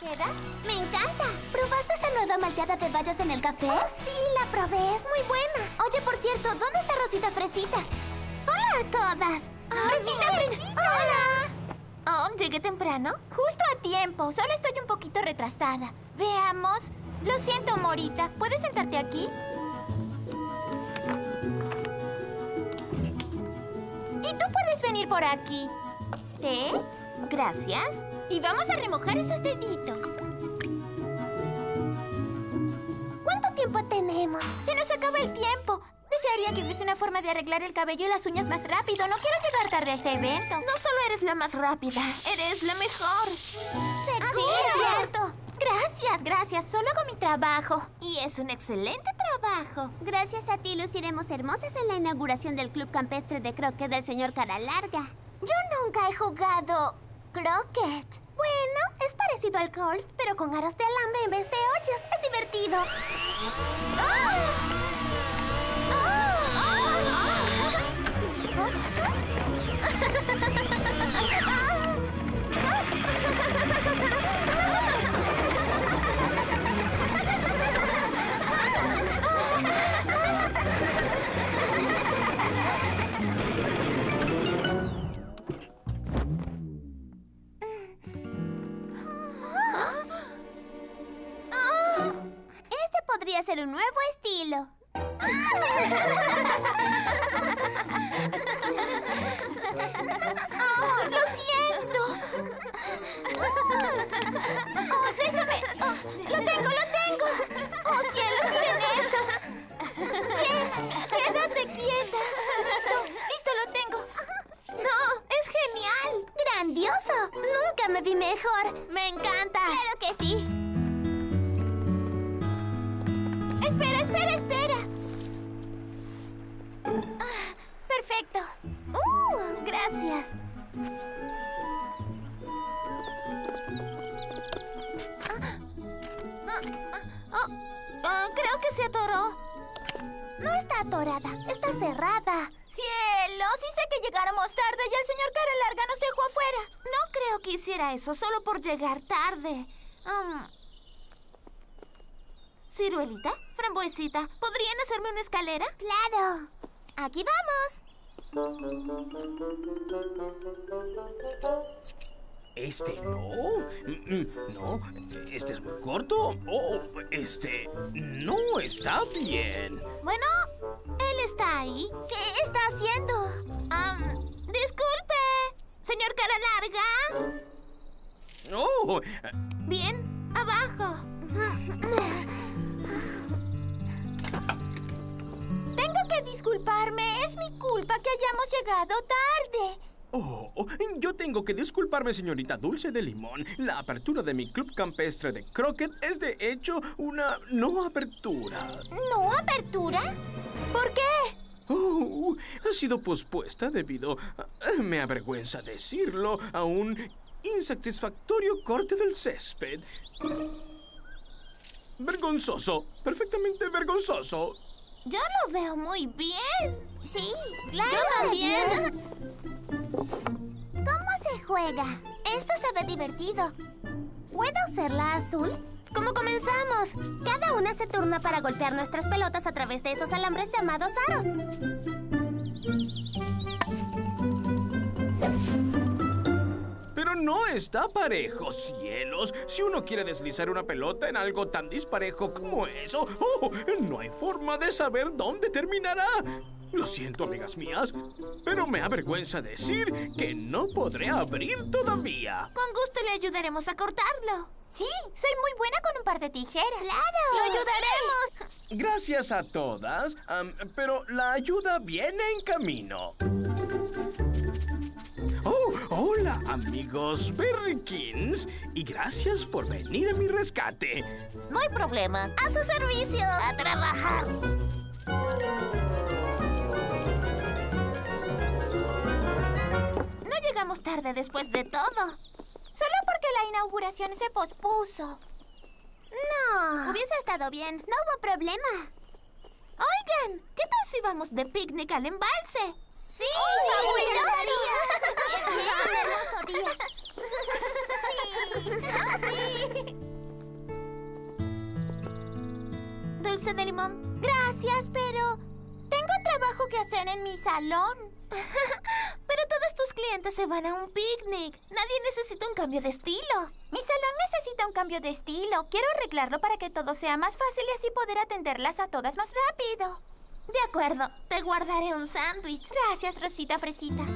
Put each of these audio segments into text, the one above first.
queda? ¡Me encanta! ¿Probaste esa nueva malteada de bayas en el café? ¡Oh, sí! La probé. Es muy buena. Oye, por cierto, ¿dónde está Rosita Fresita? ¡Hola a todas! ¡Rosita Fresita! ¡Hola! Oh, ¿llegué temprano? Justo a tiempo. Solo estoy un poquito retrasada. Veamos. Lo siento, Morita. ¿Puedes sentarte aquí? Y tú puedes venir por aquí. ¿Té? Gracias. Y vamos a remojar esos deditos. ¿Cuánto tiempo tenemos? Se nos acaba el tiempo. Desearía que hubiese una forma de arreglar el cabello y las uñas más rápido. No quiero llegar tarde a este evento. No solo eres la más rápida, eres la mejor. Sí, es cierto. Gracias. Solo hago mi trabajo. Y es un excelente trabajo. Gracias a ti luciremos hermosas en la inauguración del Club Campestre de Croquet del señor Cara Larga. Yo nunca he jugado croquet. Bueno, es parecido al golf, pero con aros de alambre en vez de hoyos. Es divertido. Este podría ser un nuevo estilo. ¡Oh, lo siento! ¡Oh, déjame! Oh, ¡lo tengo! ¡Oh, cielos, miren eso! ¡Quédate quieta! ¡Listo, lo tengo! ¡No! ¡Es genial! ¡Grandioso! ¡Nunca me vi mejor! ¡Me encanta! ¡Claro que sí! ¡Espera! ¡Perfecto! ¡Gracias! Creo que se atoró. No está atorada, está cerrada. ¡Cielo! Sí sé que llegáramos tarde y el señor Cara Larga nos dejó afuera. No creo que hiciera eso solo por llegar tarde. Ciruelita, frambuesita, ¿podrían hacerme una escalera? ¡Claro! ¡Aquí vamos! Este no. No, este es muy corto. Oh, este no está bien. Bueno, él está ahí. ¿Qué está haciendo? Disculpe, señor Cara Larga. Oh, Bien, abajo. Tengo que disculparme. Es mi culpa que hayamos llegado tarde. oh, yo tengo que disculparme, señorita Dulce de Limón. La apertura de mi club campestre de croquet es de hecho una no apertura. ¿No apertura? ¿Por qué? Oh, ha sido pospuesta debido, me avergüenza decirlo, a un insatisfactorio corte del césped. Vergonzoso, perfectamente vergonzoso. Yo lo veo muy bien. Sí, claro. Yo también. ¿Cómo se juega? Esto se ve divertido. ¿Puedo hacerla azul? ¿Cómo comenzamos? Cada una se turna para golpear nuestras pelotas a través de esos alambres llamados aros. Pero no está parejo, cielos. Si uno quiere deslizar una pelota en algo tan disparejo como eso, no hay forma de saber dónde terminará. Lo siento, amigas mías, pero me avergüenza decir que no podré abrir todavía. Con gusto le ayudaremos a cortarlo. Sí, soy muy buena con un par de tijeras. ¡Claro! ¡Sí, ayudaremos! Sí. Gracias a todas, pero la ayuda viene en camino. Oh, hola, amigos Berrykins. Y gracias por venir a mi rescate. No hay problema. A su servicio. A trabajar. No llegamos tarde después de todo. Solo porque la inauguración se pospuso. No. Hubiese estado bien. No hubo problema. Oigan, ¿qué tal si vamos de picnic al embalse? ¡Sí! ¡Fabuloso! ¡Es un hermoso día! ¡Sí! Dulce de Limón. Gracias, pero tengo trabajo que hacer en mi salón. Pero todos tus clientes se van a un picnic. Nadie necesita un cambio de estilo. Mi salón necesita un cambio de estilo. Quiero arreglarlo para que todo sea más fácil y así poder atenderlas a todas más rápido. De acuerdo, te guardaré un sándwich. Gracias, Rosita Fresita.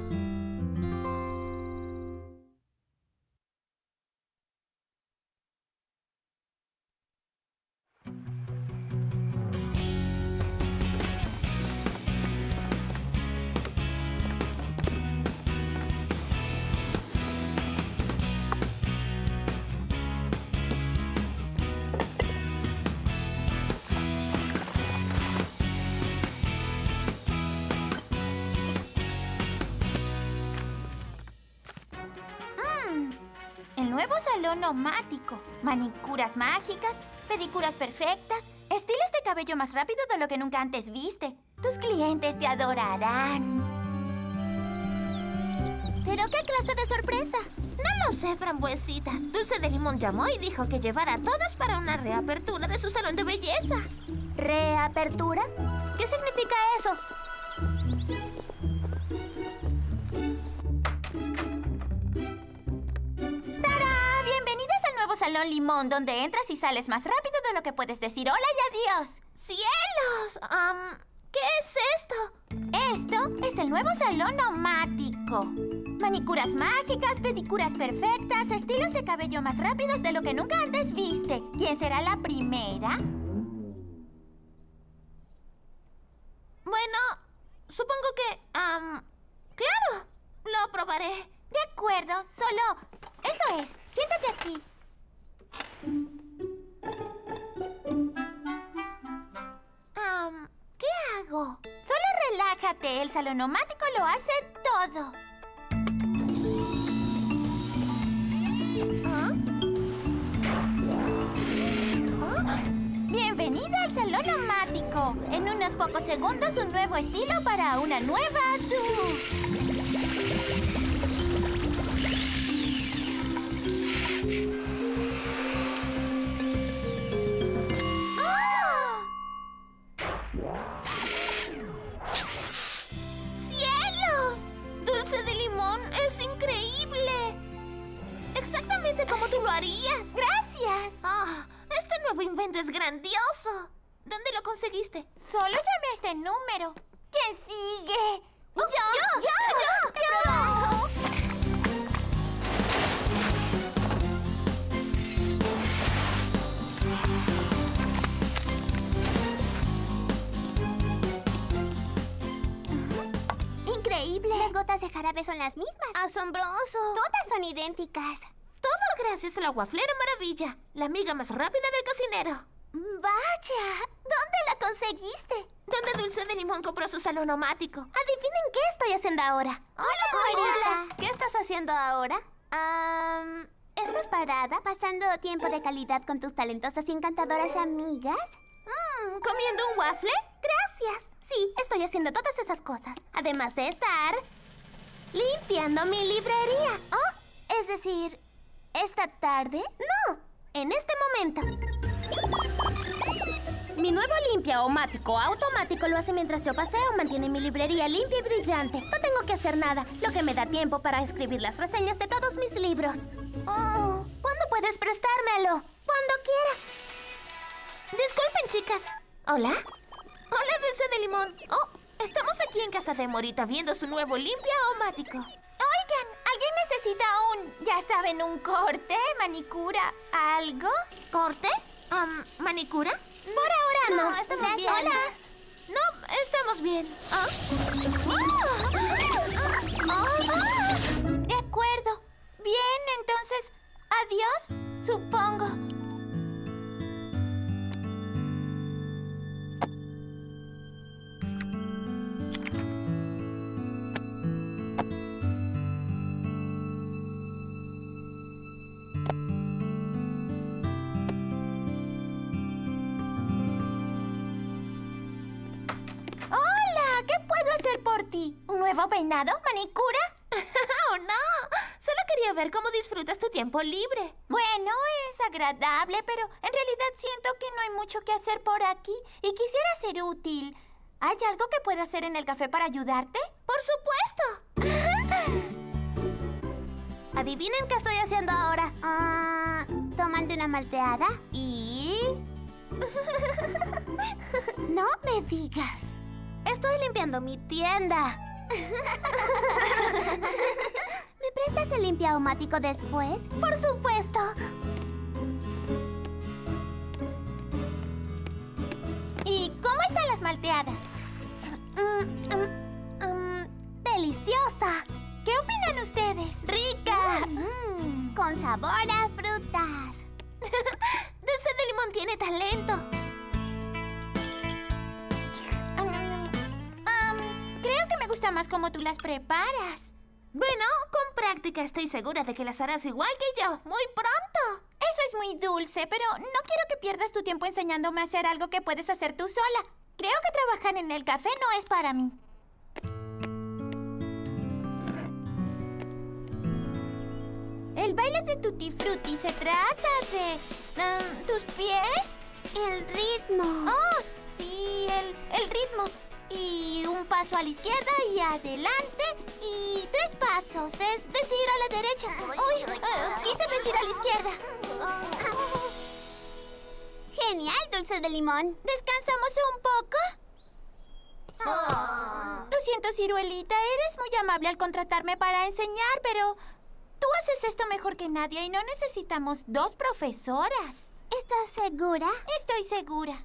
El nuevo salón omático. Manicuras mágicas, pedicuras perfectas, estilos de cabello más rápido de lo que nunca antes viste. Tus clientes te adorarán. ¿Pero qué clase de sorpresa? No lo sé, Frambuesita. Dulce de Limón llamó y dijo que llevara a todas para una reapertura de su salón de belleza. ¿Reapertura? ¿Qué significa eso? Salón Limón, donde entras y sales más rápido de lo que puedes decir hola y adiós. ¡Cielos! ¿Qué es esto? Esto es el nuevo salón omático. Manicuras mágicas, pedicuras perfectas, estilos de cabello más rápidos de lo que nunca antes viste. ¿Quién será la primera? Bueno, supongo que... claro, lo probaré. De acuerdo, solo... Eso es, siéntate aquí. ¿Qué hago? Solo relájate, el salón omático lo hace todo. Bienvenida al salón omático. En unos pocos segundos un nuevo estilo para una nueva tú. ¡Dulce de Limón es increíble! Exactamente como tú lo harías. ¡Gracias! Este nuevo invento es grandioso. ¿Dónde lo conseguiste? Solo llamé a este número. ¿Quién sigue? ¡Yo! Increíble. Las gotas de jarabe son las mismas. ¡Asombroso! Todas son idénticas. Todo gracias a la Waflera Maravilla, la amiga más rápida del cocinero. ¡Vaya! ¿Dónde la conseguiste? Donde Dulce de Limón compró su salón omático. Adivinen qué estoy haciendo ahora. Hola. ¿Qué estás haciendo ahora? ¿Estás parada? ¿Pasando tiempo de calidad con tus talentosas y encantadoras amigas? ¿Comiendo un waffle? Gracias. Sí, estoy haciendo todas esas cosas. Además de estar limpiando mi librería. Es decir, ¿esta tarde? No, en este momento. Mi nuevo limpia omático automático lo hace mientras yo paseo. Mantiene mi librería limpia y brillante. No tengo que hacer nada, lo que me da tiempo para escribir las reseñas de todos mis libros. ¿Cuándo puedes prestármelo? Cuando quieras. Disculpen, chicas. ¿Hola? Hola, Dulce de Limón. Estamos aquí en casa de Morita viendo su nuevo limpia omático. Oigan, ¿alguien necesita ya saben, un corte, manicura, algo? ¿Corte? ¿Manicura? Por ahora no. Estamos bien. Hola. No, estamos bien. De acuerdo. Bien, entonces, adiós, supongo. Por ti. ¿Un nuevo peinado? ¿Manicura? ¡Oh, no! Solo quería ver cómo disfrutas tu tiempo libre. Bueno, es agradable, pero en realidad siento que no hay mucho que hacer por aquí y quisiera ser útil. ¿Hay algo que pueda hacer en el café para ayudarte? ¡Por supuesto! ¿Adivinen qué estoy haciendo ahora? ¿Tomando una malteada? Y... No me digas. estoy limpiando mi tienda. ¿Me prestas el limpiahumático después? ¡Por supuesto! ¿Y cómo están las malteadas? ¡Deliciosa! ¿Qué opinan ustedes? ¡Rica! Con sabor a frutas. Dulce de limón tiene talento. Creo que me gusta más cómo tú las preparas. Bueno, con práctica estoy segura de que las harás igual que yo, muy pronto. Eso es muy dulce, pero no quiero que pierdas tu tiempo enseñándome a hacer algo que puedes hacer tú sola. Creo que trabajar en el café no es para mí. El baile de Tutti Frutti se trata de... ¿tus pies? El ritmo. Oh, sí, el ritmo. Y un paso a la izquierda y adelante y 3 pasos, es decir, a la derecha. Uy, quise decir a la izquierda. Genial, Dulce de limón. ¿Descansamos un poco? Lo siento, Ciruelita, eres muy amable al contratarme para enseñar, pero tú haces esto mejor que nadie y no necesitamos 2 profesoras. ¿Estás segura? Estoy segura.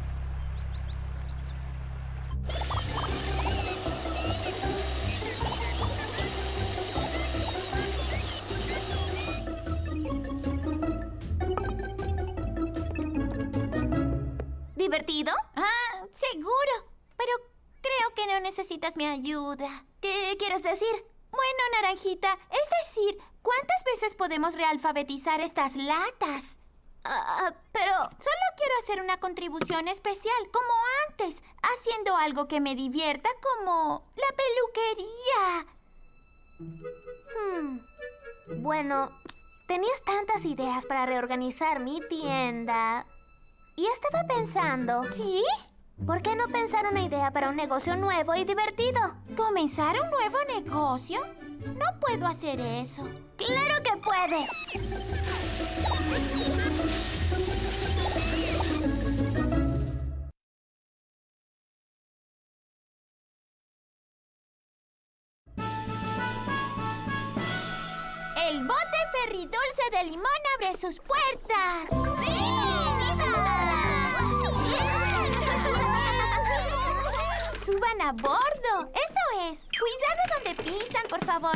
¿Divertido? Seguro. Pero creo que no necesitas mi ayuda. ¿Qué quieres decir? Bueno, Naranjita, es decir, ¿cuántas veces podemos realfabetizar estas latas? Pero... Solo quiero hacer una contribución especial, como antes, haciendo algo que me divierta, como la peluquería. Bueno, tenías tantas ideas para reorganizar mi tienda. Y estaba pensando... ¿Sí? ¿Por qué no pensar una idea para un negocio nuevo y divertido? ¿Comenzar un nuevo negocio? No puedo hacer eso. ¡Claro que puedes! El bote Ferry Dulce de Limón abre sus puertas. ¡Sí! ¡Suban a bordo! ¡Eso es! Cuidado donde pisan, por favor.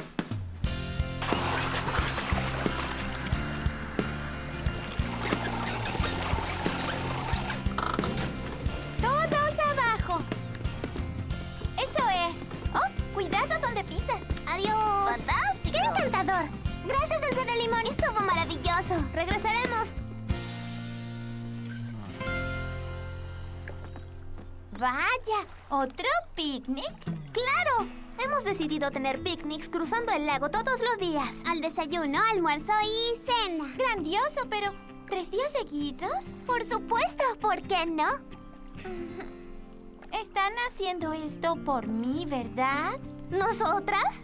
¡Todos abajo! ¡Eso es! ¡Oh! ¡Cuidado donde pisas! ¡Adiós! ¡Fantástico! ¡Qué encantador! Gracias, Dulce de limón. Estuvo maravilloso. ¡Regresaremos! ¡Vaya! ¿Otro picnic? ¡Claro! Hemos decidido tener picnics cruzando el lago todos los días. Al desayuno, almuerzo y cena. Grandioso, pero ¿3 días seguidos? Por supuesto, ¿por qué no? Están haciendo esto por mí, ¿verdad? ¿Nosotras?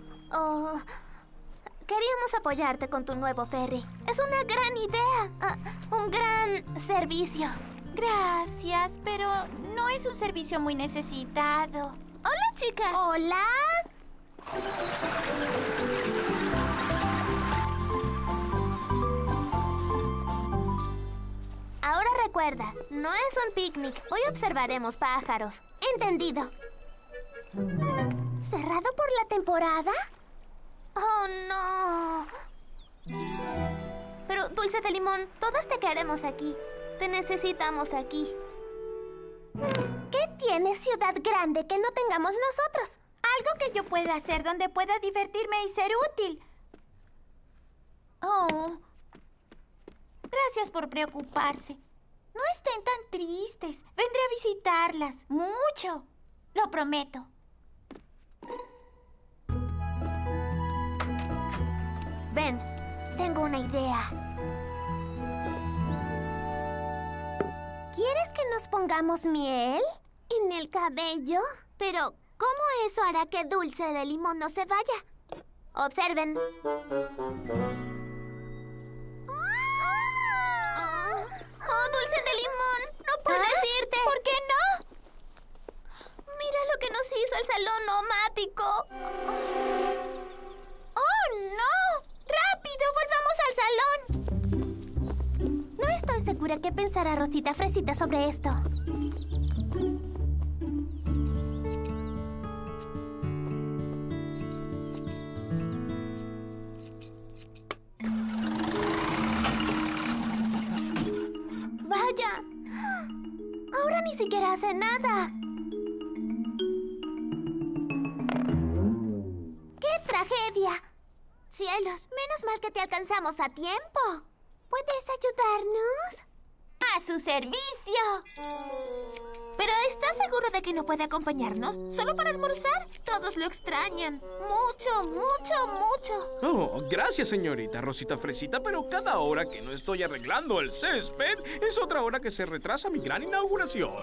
Queríamos apoyarte con tu nuevo ferry. Es una gran idea. Un gran servicio. Gracias, pero no es un servicio muy necesitado. Hola, chicas. Hola. Ahora recuerda, no es un picnic. Hoy observaremos pájaros. Entendido. ¿Cerrado por la temporada? ¡Oh, no! Pero, Dulce de Limón, todas te queremos aquí. Te necesitamos aquí. ¿Qué tiene Ciudad Grande que no tengamos nosotros? Algo que yo pueda hacer donde pueda divertirme y ser útil. Oh. Gracias por preocuparse. No estén tan tristes. Vendré a visitarlas. Mucho. Lo prometo. Ven, tengo una idea. nos pongamos miel en el cabello? Pero, ¿cómo eso hará que Dulce de Limón no se vaya? Observen. ¡Oh, Dulce de Limón! ¡No puedes irte! ¿Por qué no? Mira lo que nos hizo el salón nomático. ¡Oh, no! ¡Rápido! ¡Volvamos al salón! No estoy segura qué pensará Rosita Fresita sobre esto. ¡Vaya! Ahora ni siquiera hace nada. ¡Qué tragedia! Cielos, menos mal que te alcanzamos a tiempo. ¿Puedes ayudarnos? ¡A su servicio! ¿Pero estás seguro de que no puede acompañarnos? ¿Solo para almorzar? Todos lo extrañan. Mucho, mucho, mucho. Oh, gracias, señorita Rosita Fresita, pero cada hora que no estoy arreglando el césped es otra hora que se retrasa mi gran inauguración.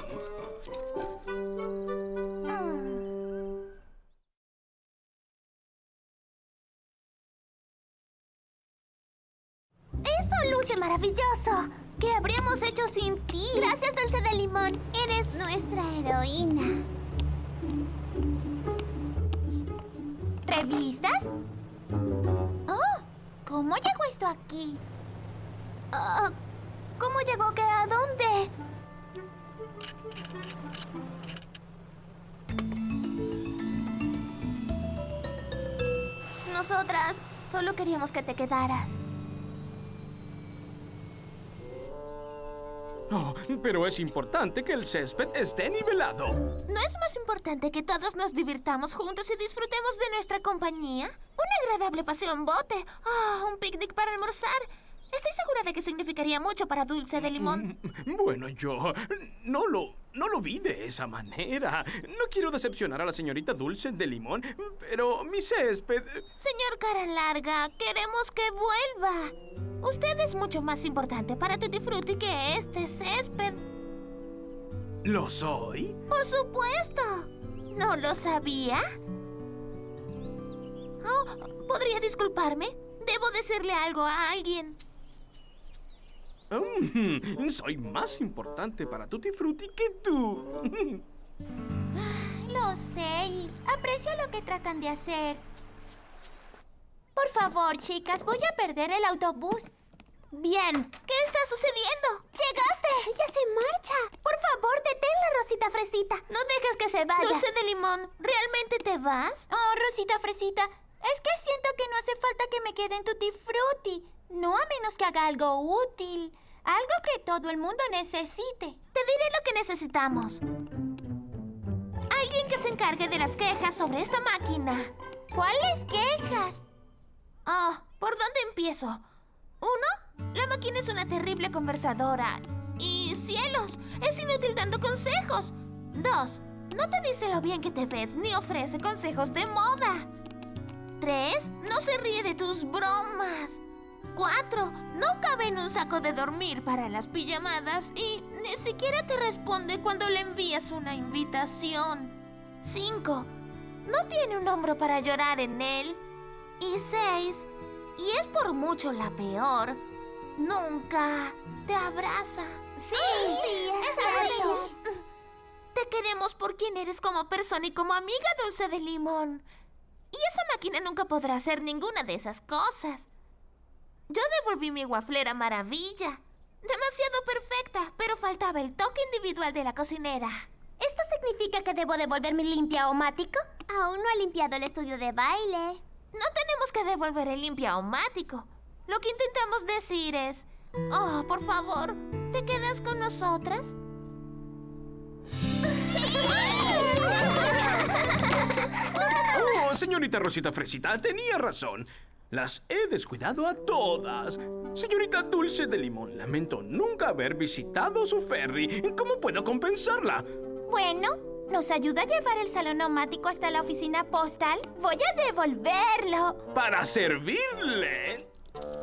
¡Eso luce maravilloso! ¿Qué habríamos hecho sin ti? Gracias, Dulce de Limón. Eres nuestra heroína. ¿Revistas? Oh, ¿cómo llegó esto aquí? ¿Cómo llegó que a dónde? Nosotras solo queríamos que te quedaras. Oh, pero es importante que el césped esté nivelado. ¿No es más importante que todos nos divirtamos juntos y disfrutemos de nuestra compañía? Un agradable paseo en bote. Un picnic para almorzar. Estoy segura de que significaría mucho para Dulce de Limón. Bueno, yo no lo vi de esa manera. No quiero decepcionar a la señorita Dulce de Limón, pero mi césped... Señor Cara Larga, queremos que vuelva. Usted es mucho más importante para Tutti Frutti que este césped. ¿Lo soy? ¡Por supuesto! ¿No lo sabía? Oh, ¿podría disculparme? Debo decirle algo a alguien. Soy más importante para Tutti Frutti que tú. Lo sé y aprecio lo que tratan de hacer. Por favor, chicas, voy a perder el autobús. Bien, ¿qué está sucediendo? ¡Llegaste! ¡Ella se marcha! Por favor, deténla, Rosita Fresita. No dejes que se vaya. Dulce de Limón, ¿realmente te vas? Oh, Rosita Fresita, es que siento que no hace falta que me quede en Tutti Frutti. No a menos que haga algo útil. Algo que todo el mundo necesite. Te diré lo que necesitamos. Alguien que se encargue de las quejas sobre esta máquina. ¿Cuáles quejas? ¿Por dónde empiezo? 1. La máquina es una terrible conversadora. Y cielos, es inútil dando consejos. 2. No te dice lo bien que te ves ni ofrece consejos de moda. 3. No se ríe de tus bromas. 4. No cabe en un saco de dormir para las pijamadas y ni siquiera te responde cuando le envías una invitación. 5. No tiene un hombro para llorar en él. Y 6. Y es por mucho la peor. Nunca te abraza. Sí, es cierto. Te queremos por quien eres como persona y como amiga, Dulce de Limón. Y esa máquina nunca podrá hacer ninguna de esas cosas. Yo devolví mi waflera maravilla. Demasiado perfecta, pero faltaba el toque individual de la cocinera. ¿Esto significa que debo devolver mi limpia-o-mático? Aún no ha limpiado el estudio de baile. No tenemos que devolver el limpia-o-mático. Lo que intentamos decir es... por favor, ¿te quedas con nosotras? Oh, señorita Rosita Fresita, tenía razón. Las he descuidado a todas. Señorita Dulce de Limón, lamento nunca haber visitado su ferry. ¿Cómo puedo compensarla? Bueno, ¿nos ayuda a llevar el salón nomático hasta la oficina postal? Voy a devolverlo. Para servirle.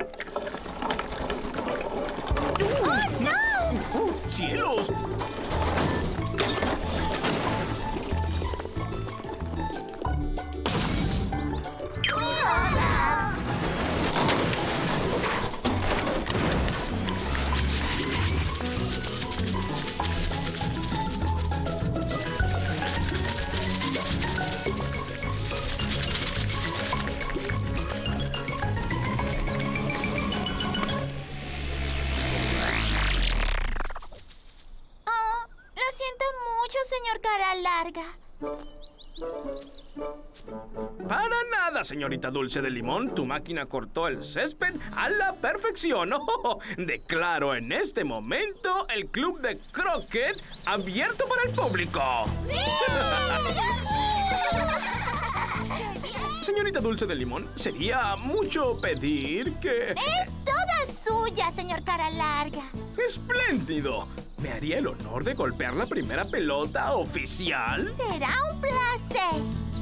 ¡Oh, no! ¡Cielos! cara larga. Para nada, señorita Dulce de Limón. Tu máquina cortó el césped a la perfección. Oh, declaro en este momento el club de croquet abierto para el público. ¡Sí! Señorita Dulce de Limón, sería mucho pedir que... Es toda suya, señor cara larga. ¡Espléndido! ¿Me haría el honor de golpear la primera pelota oficial? Será un placer.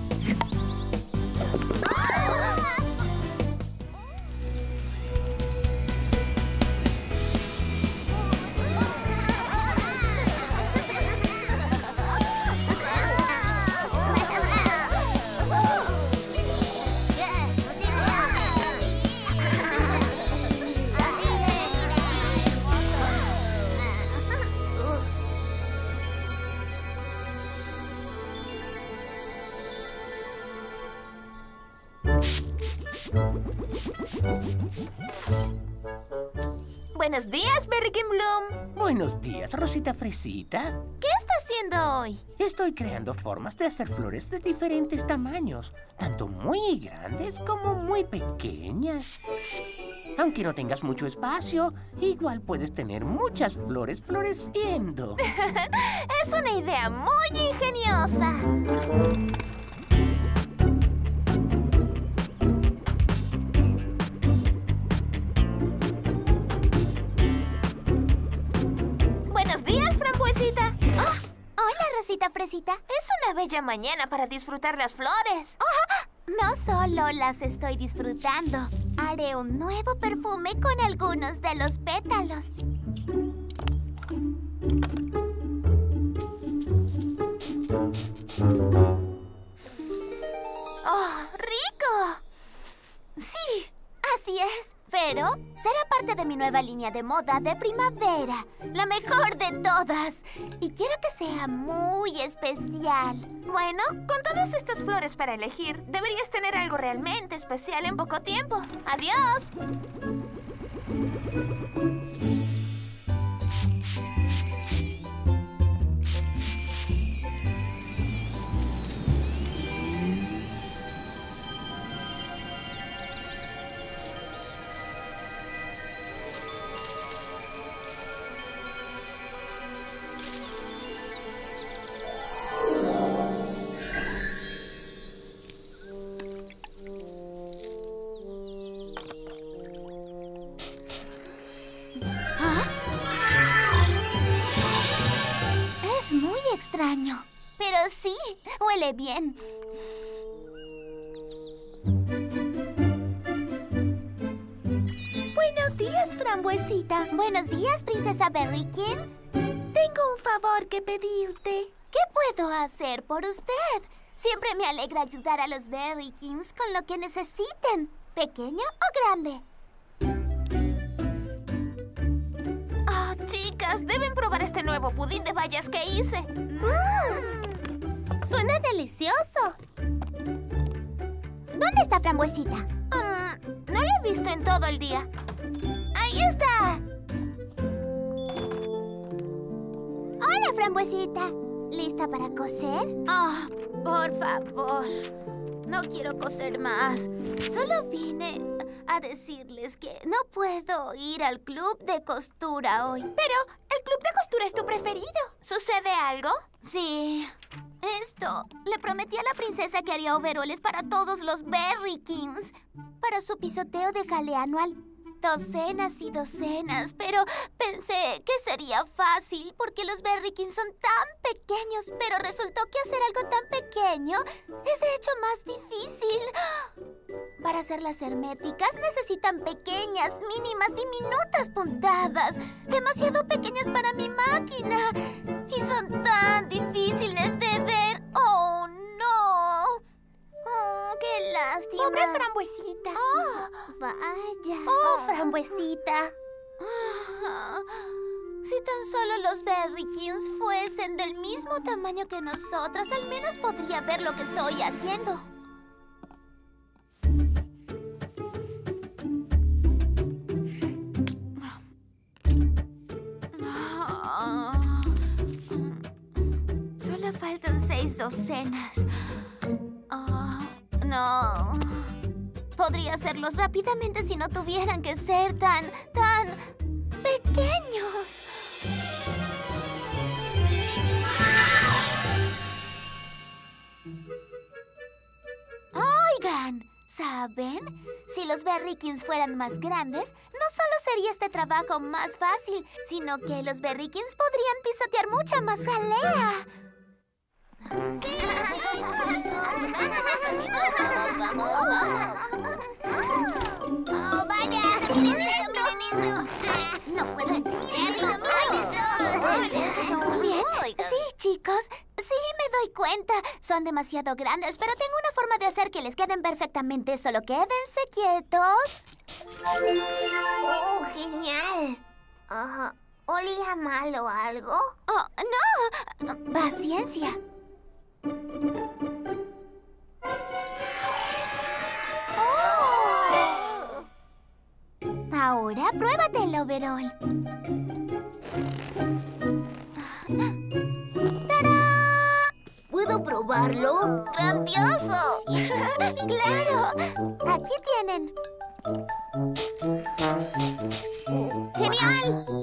Buenos días, Berrykin Bloom. Buenos días, Rosita Fresita. ¿Qué está haciendo hoy? Estoy creando formas de hacer flores de diferentes tamaños, tanto muy grandes como muy pequeñas. Aunque no tengas mucho espacio, igual puedes tener muchas flores floreciendo. Es una idea muy ingeniosa. Buenos días, Frambuesita. Hola, Rosita Fresita. Es una bella mañana para disfrutar las flores. No solo las estoy disfrutando, haré un nuevo perfume con algunos de los pétalos. ¡Oh, rico! Sí, así es. Pero será parte de mi nueva línea de moda de primavera, la mejor de todas. Y quiero que sea muy especial. Bueno, con todas estas flores para elegir, deberías tener algo realmente especial en poco tiempo. ¡Adiós! Es muy extraño, pero sí, huele bien. Buenos días, Frambuesita. Buenos días, princesa Berrykin. Tengo un favor que pedirte. ¿Qué puedo hacer por usted? Siempre me alegra ayudar a los Berrykins con lo que necesiten, pequeño o grande. Oh, chicas, deben probar este nuevo pudín de bayas que hice. Suena delicioso. ¿Dónde está Frambuesita? No lo he visto en todo el día. ¡Ahí está! Hola, Frambuesita. ¿Lista para coser? Oh, por favor. No quiero coser más. Solo vine a decirles que no puedo ir al club de costura hoy. Pero el club de costura es tu preferido. ¿Sucede algo? Sí. Le prometí a la princesa que haría overoles para todos los Berrykins. Para su pisoteo de jalea anual. Docenas y docenas, pero pensé que sería fácil porque los Berrykins son tan pequeños, pero resultó que hacer algo tan pequeño es de hecho más difícil. Para hacerlas herméticas necesitan pequeñas, mínimas, diminutas puntadas, demasiado pequeñas para mi máquina y son tan difíciles de ver. ¡Oh, no! ¡Oh, qué lástima! ¡Pobre Frambuesita! ¡Oh, vaya! ¡Oh, Frambuesita! Si tan solo los Berrykins fuesen del mismo tamaño que nosotras, al menos podría ver lo que estoy haciendo. Solo faltan docenas. No. Podría hacerlos rápidamente si no tuvieran que ser tan pequeños. Oigan, ¿saben? Si los Berrykins fueran más grandes, no solo sería este trabajo más fácil, sino que los Berrykins podrían pisotear mucha más jalea. ¡Oh, vaya! ¡Miren esto! ¡No puedo entenderlo! Bien. Sí, chicos. Sí, me doy cuenta. Son demasiado grandes, pero tengo una forma de hacer que les queden perfectamente. Solo quédense quietos. ¡Oh, genial! ¿Olía mal o algo? Oh, no. Paciencia. ¡Oh! Ahora pruébate el overol. ¡Tarán! ¿Puedo probarlo? ¡Grandioso! ¡Claro! Aquí tienen. ¡Genial!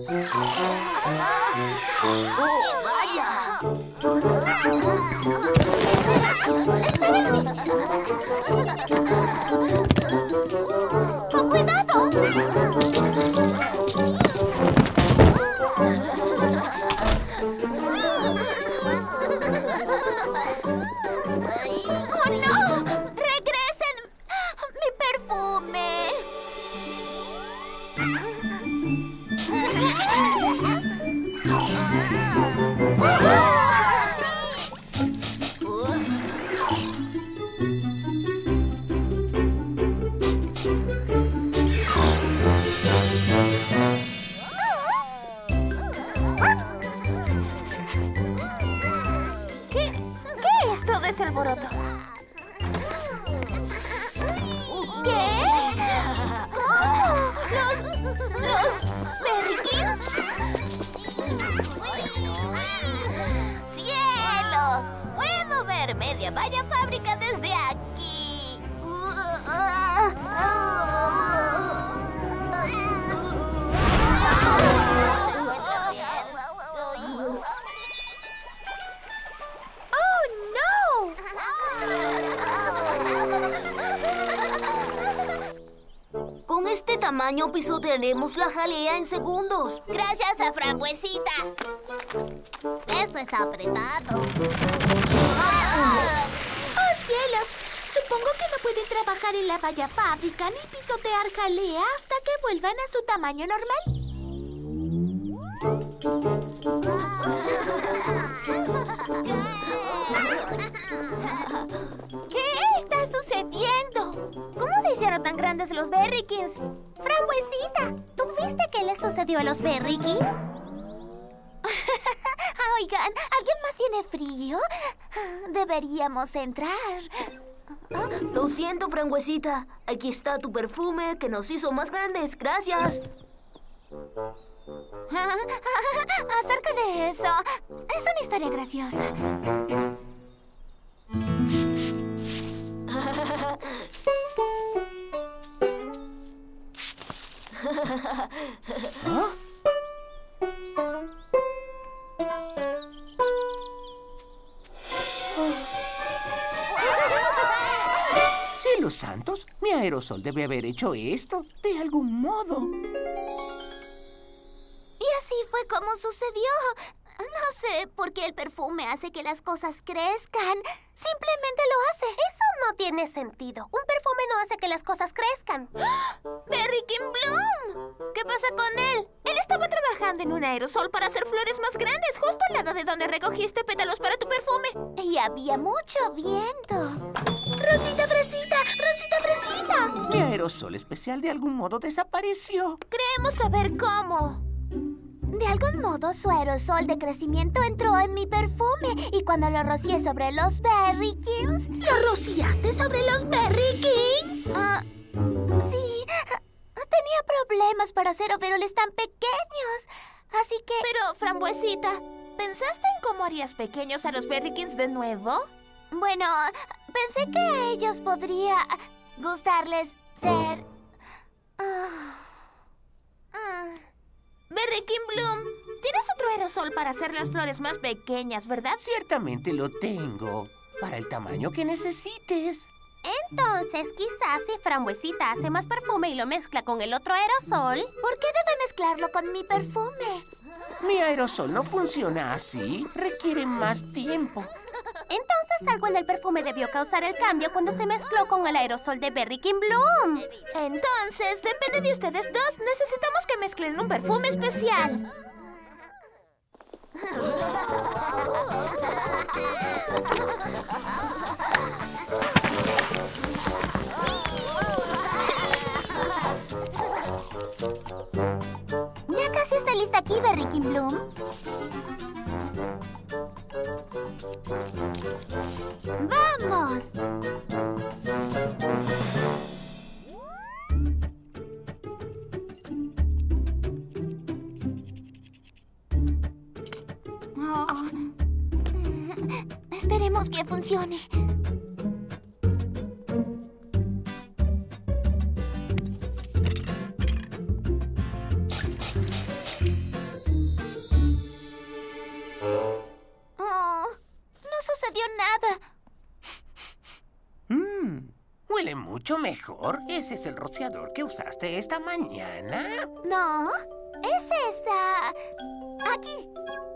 ¡Oh, vaya! ¡Con cuidado! ¡Oh, no! ¡Regresen! ¡Mi perfume! ¿Qué es todo ese alboroto? ¿Qué? ¿Cómo? ¿Los Berrykins? ¡Cielos! Puedo ver media valla fábrica desde aquí. ¡Oh, no! Con este tamaño pisotearemos la jalea en segundos. Gracias a Frambuesita. Esto está apretado. ¡Oh, cielos! Supongo que no pueden trabajar en la valla fábrica ni pisotear jalea hasta que vuelvan a su tamaño normal. ¿Qué está sucediendo? ¿Cómo se hicieron tan grandes los Berrykins? Frambuesita, ¿tú viste qué le sucedió a los Berrykins? Oigan, ¿alguien más tiene frío? Deberíamos entrar. Lo siento, Frambuesita. Aquí está tu perfume que nos hizo más grandes. Gracias. Acerca de eso, es una historia graciosa. ¿Ah? ¡Cielos santos! Mi aerosol debe haber hecho esto de algún modo. Y así fue como sucedió. No sé por qué el perfume hace que las cosas crezcan. Simplemente lo hace. Eso no tiene sentido. Un perfume no hace que las cosas crezcan. ¡Berrykin Bloom! ¿Qué pasa con él? Él estaba trabajando en un aerosol para hacer flores más grandes, justo al lado de donde recogiste pétalos para tu perfume. Y había mucho viento. ¡Rosita Fresita! ¡Rosita Fresita! Mi aerosol especial de algún modo desapareció. Creemos saber cómo. De algún modo, su aerosol de crecimiento entró en mi perfume. Y cuando lo rocié sobre los Berrykins... ¿Lo rociaste sobre los Berrykins? Sí. Tenía problemas para hacer overoles tan pequeños. Así que... Pero, Frambuesita, ¿Pensaste en cómo harías pequeños a los Berrykins de nuevo? Bueno, pensé que a ellos podría gustarles ser... Berrykin Bloom, tienes otro aerosol para hacer las flores más pequeñas, ¿verdad? Ciertamente lo tengo. Para el tamaño que necesites. Entonces, quizás si Frambuesita hace más perfume y lo mezcla con el otro aerosol... ¿Por qué debe mezclarlo con mi perfume? Mi aerosol no funciona así. Requiere más tiempo. Entonces algo en el perfume debió causar el cambio cuando se mezcló con el aerosol de Berrykin Bloom. Entonces, depende de ustedes dos. Necesitamos que mezclen un perfume especial. Ya casi está lista aquí, Berrykin Bloom. ¡Vamos! Esperemos que funcione. No sucedió nada. Huele mucho mejor. ¿Ese es el rociador que usaste esta mañana? No, ese está aquí.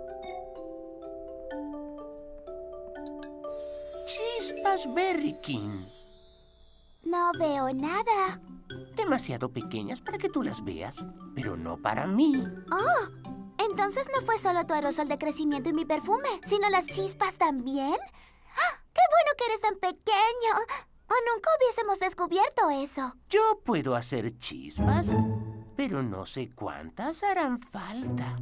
Chispas Berrykin. No veo nada. Demasiado pequeñas para que tú las veas, pero no para mí. Oh, entonces no fue solo tu aerosol de crecimiento y mi perfume, sino las chispas también. ¡Ah! ¡Qué bueno que eres tan pequeño! O nunca hubiésemos descubierto eso. Yo puedo hacer chispas, pero no sé cuántas harán falta.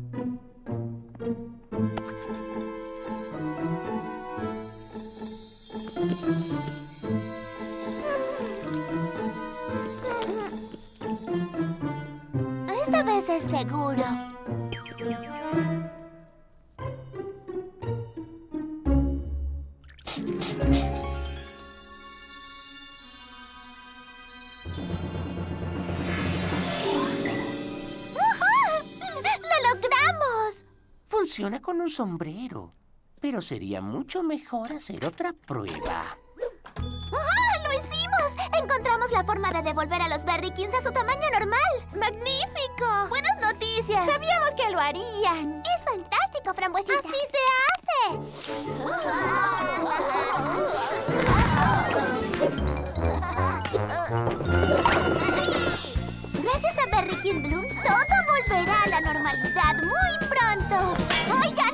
Esta vez es seguro. ¡Lo logramos! Funciona con un sombrero, pero sería mucho mejor hacer otra prueba. ¡Lo hicimos! Encontramos la forma de devolver a los Berrykins a su tamaño normal. ¡Magnífico! ¡Buenas noticias! Sabíamos que lo harían. ¡Es fantástico, Frambuesita! ¡Así se Gracias a Berrykin Bloom, todo volverá a la normalidad muy pronto. ¡Oigan!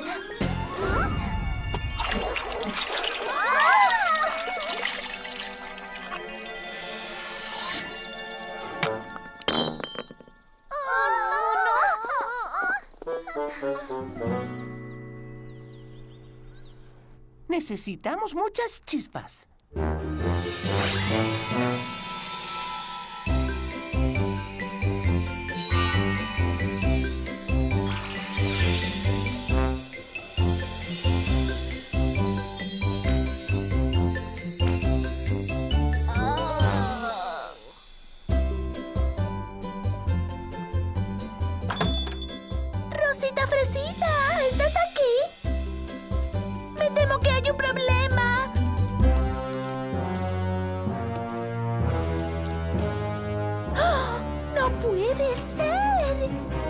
Necesitamos muchas chispas. Rosita Fresita, ¿estás aquí? Me temo que hay un problema. ¡Oh! ¡No puede ser!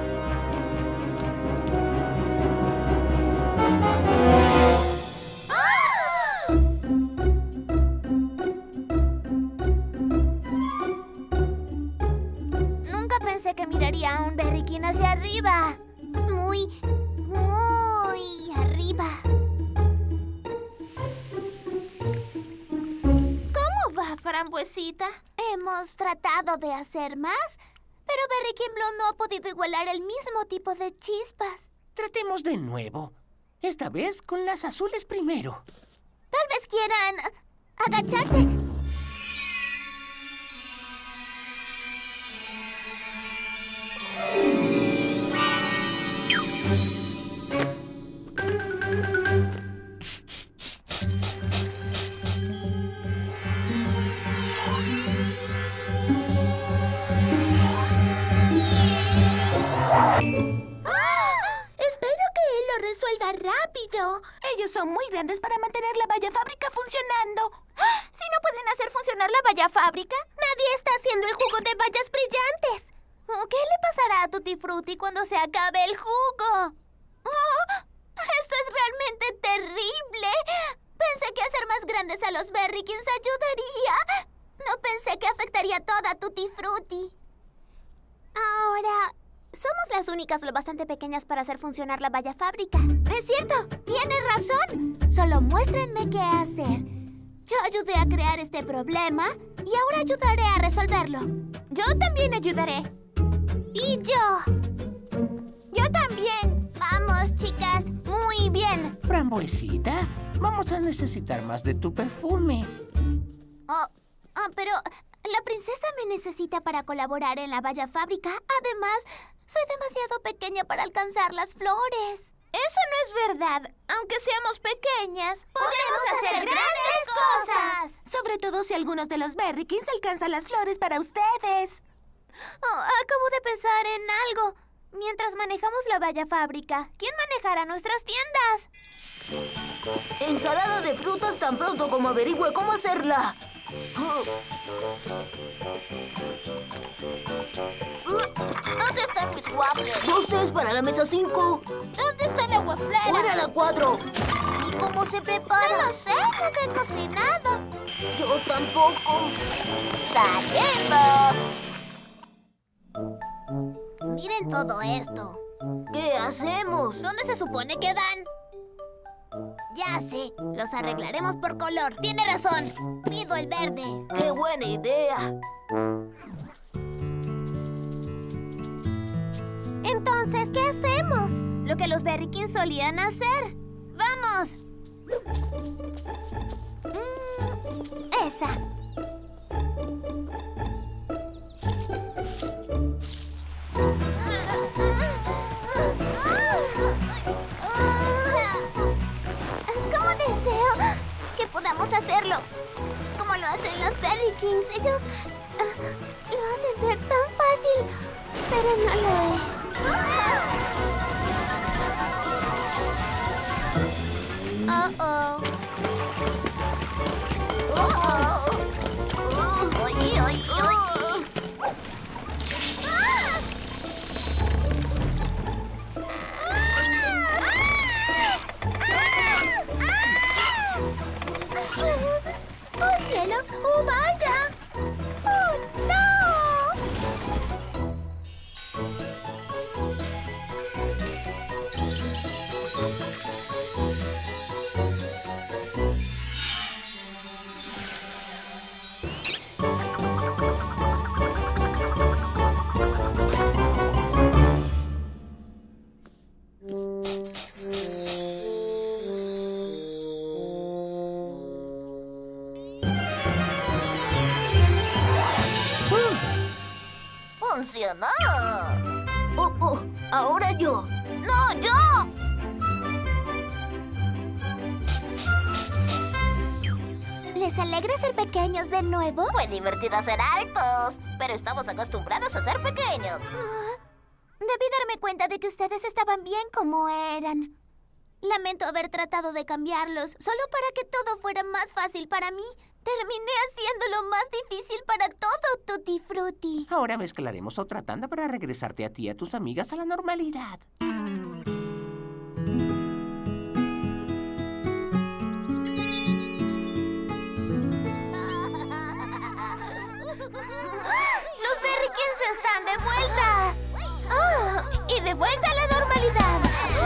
Nunca pensé que miraría a un Berrykin hacia arriba. Muy arriba. ¿Cómo va, Frambuesita? Hemos tratado de hacer más, pero Berrykin Bloom no ha podido igualar el mismo tipo de chispas. Tratemos de nuevo. Esta vez con las azules primero. Tal vez quieran agacharse. rápido. Ellos son muy grandes para mantener la valla fábrica funcionando. Si no pueden hacer funcionar la valla fábrica, Nadie está haciendo el jugo de bayas brillantes. ¿qué le pasará a Tutti Frutti cuando se acabe el jugo? Esto es realmente terrible. Pensé que hacer más grandes a los Berrykins ayudaría. No pensé que afectaría toda Tutti Frutti. Ahora, somos las únicas lo bastante pequeñas para hacer funcionar la valla fábrica. Es cierto, tienes razón. Solo muéstrenme qué hacer. Yo ayudé a crear este problema y ahora ayudaré a resolverlo. Yo también ayudaré. Y yo. Yo también. Vamos, chicas. Muy bien. Frambuesita, vamos a necesitar más de tu perfume. Pero la princesa me necesita para colaborar en la valla fábrica. Además, soy demasiado pequeña para alcanzar las flores. Eso no es verdad. Aunque seamos pequeñas, ¡Podemos hacer grandes cosas! Sobre todo si algunos de los Berrykins alcanzan las flores para ustedes. Acabo de pensar en algo. Mientras manejamos la valla fábrica, ¿quién manejará nuestras tiendas? Ensalada de frutas tan pronto como averigüe cómo hacerla. ¿Dónde están mis waffles? 2 tés para la mesa 5. ¿Dónde está la wafflera? Fuera la 4. ¿Y cómo se prepara? No lo sé, nunca he cocinado. Yo tampoco. ¡Salimos! Miren todo esto. ¿Qué hacemos? ¿Dónde se supone que van? Ya sé, los arreglaremos por color. Tiene razón. Pido el verde. ¡Qué buena idea! Entonces, ¿qué hacemos? Lo que los Berrykins solían hacer. ¡Vamos! Esa. ¿Cómo deseo que podamos hacerlo? Como lo hacen los Berrykins. Ellos lo hacen ver tan fácil, pero no lo es. Oye, oye, oye. ¡Oh, cielos! ¡Oh, vaya! ¡Oh, no! ¡Funcionó! Ahora yo. ¡No, yo! ¿Les alegra ser pequeños de nuevo? Fue divertido ser altos, pero estamos acostumbrados a ser pequeños. Debí darme cuenta de que ustedes estaban bien como eran. Lamento haber tratado de cambiarlos, solo para que todo fuera más fácil para mí. Terminé haciéndolo más difícil para todo, Tutti Frutti. Ahora mezclaremos otra tanda para regresarte a ti y a tus amigas a la normalidad. ¡Los Berrykins están de vuelta! ¡Y de vuelta a la normalidad!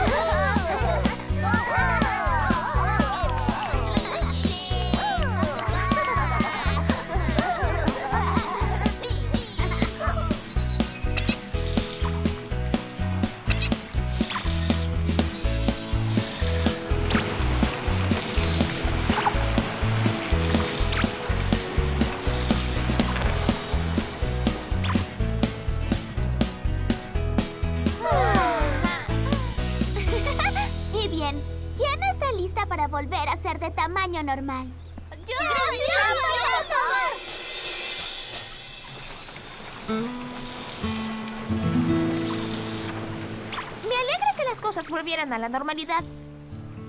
Y bien, ¿quién está lista para volver a ser de tamaño normal? ¡Yo! Me alegra que las cosas volvieran a la normalidad.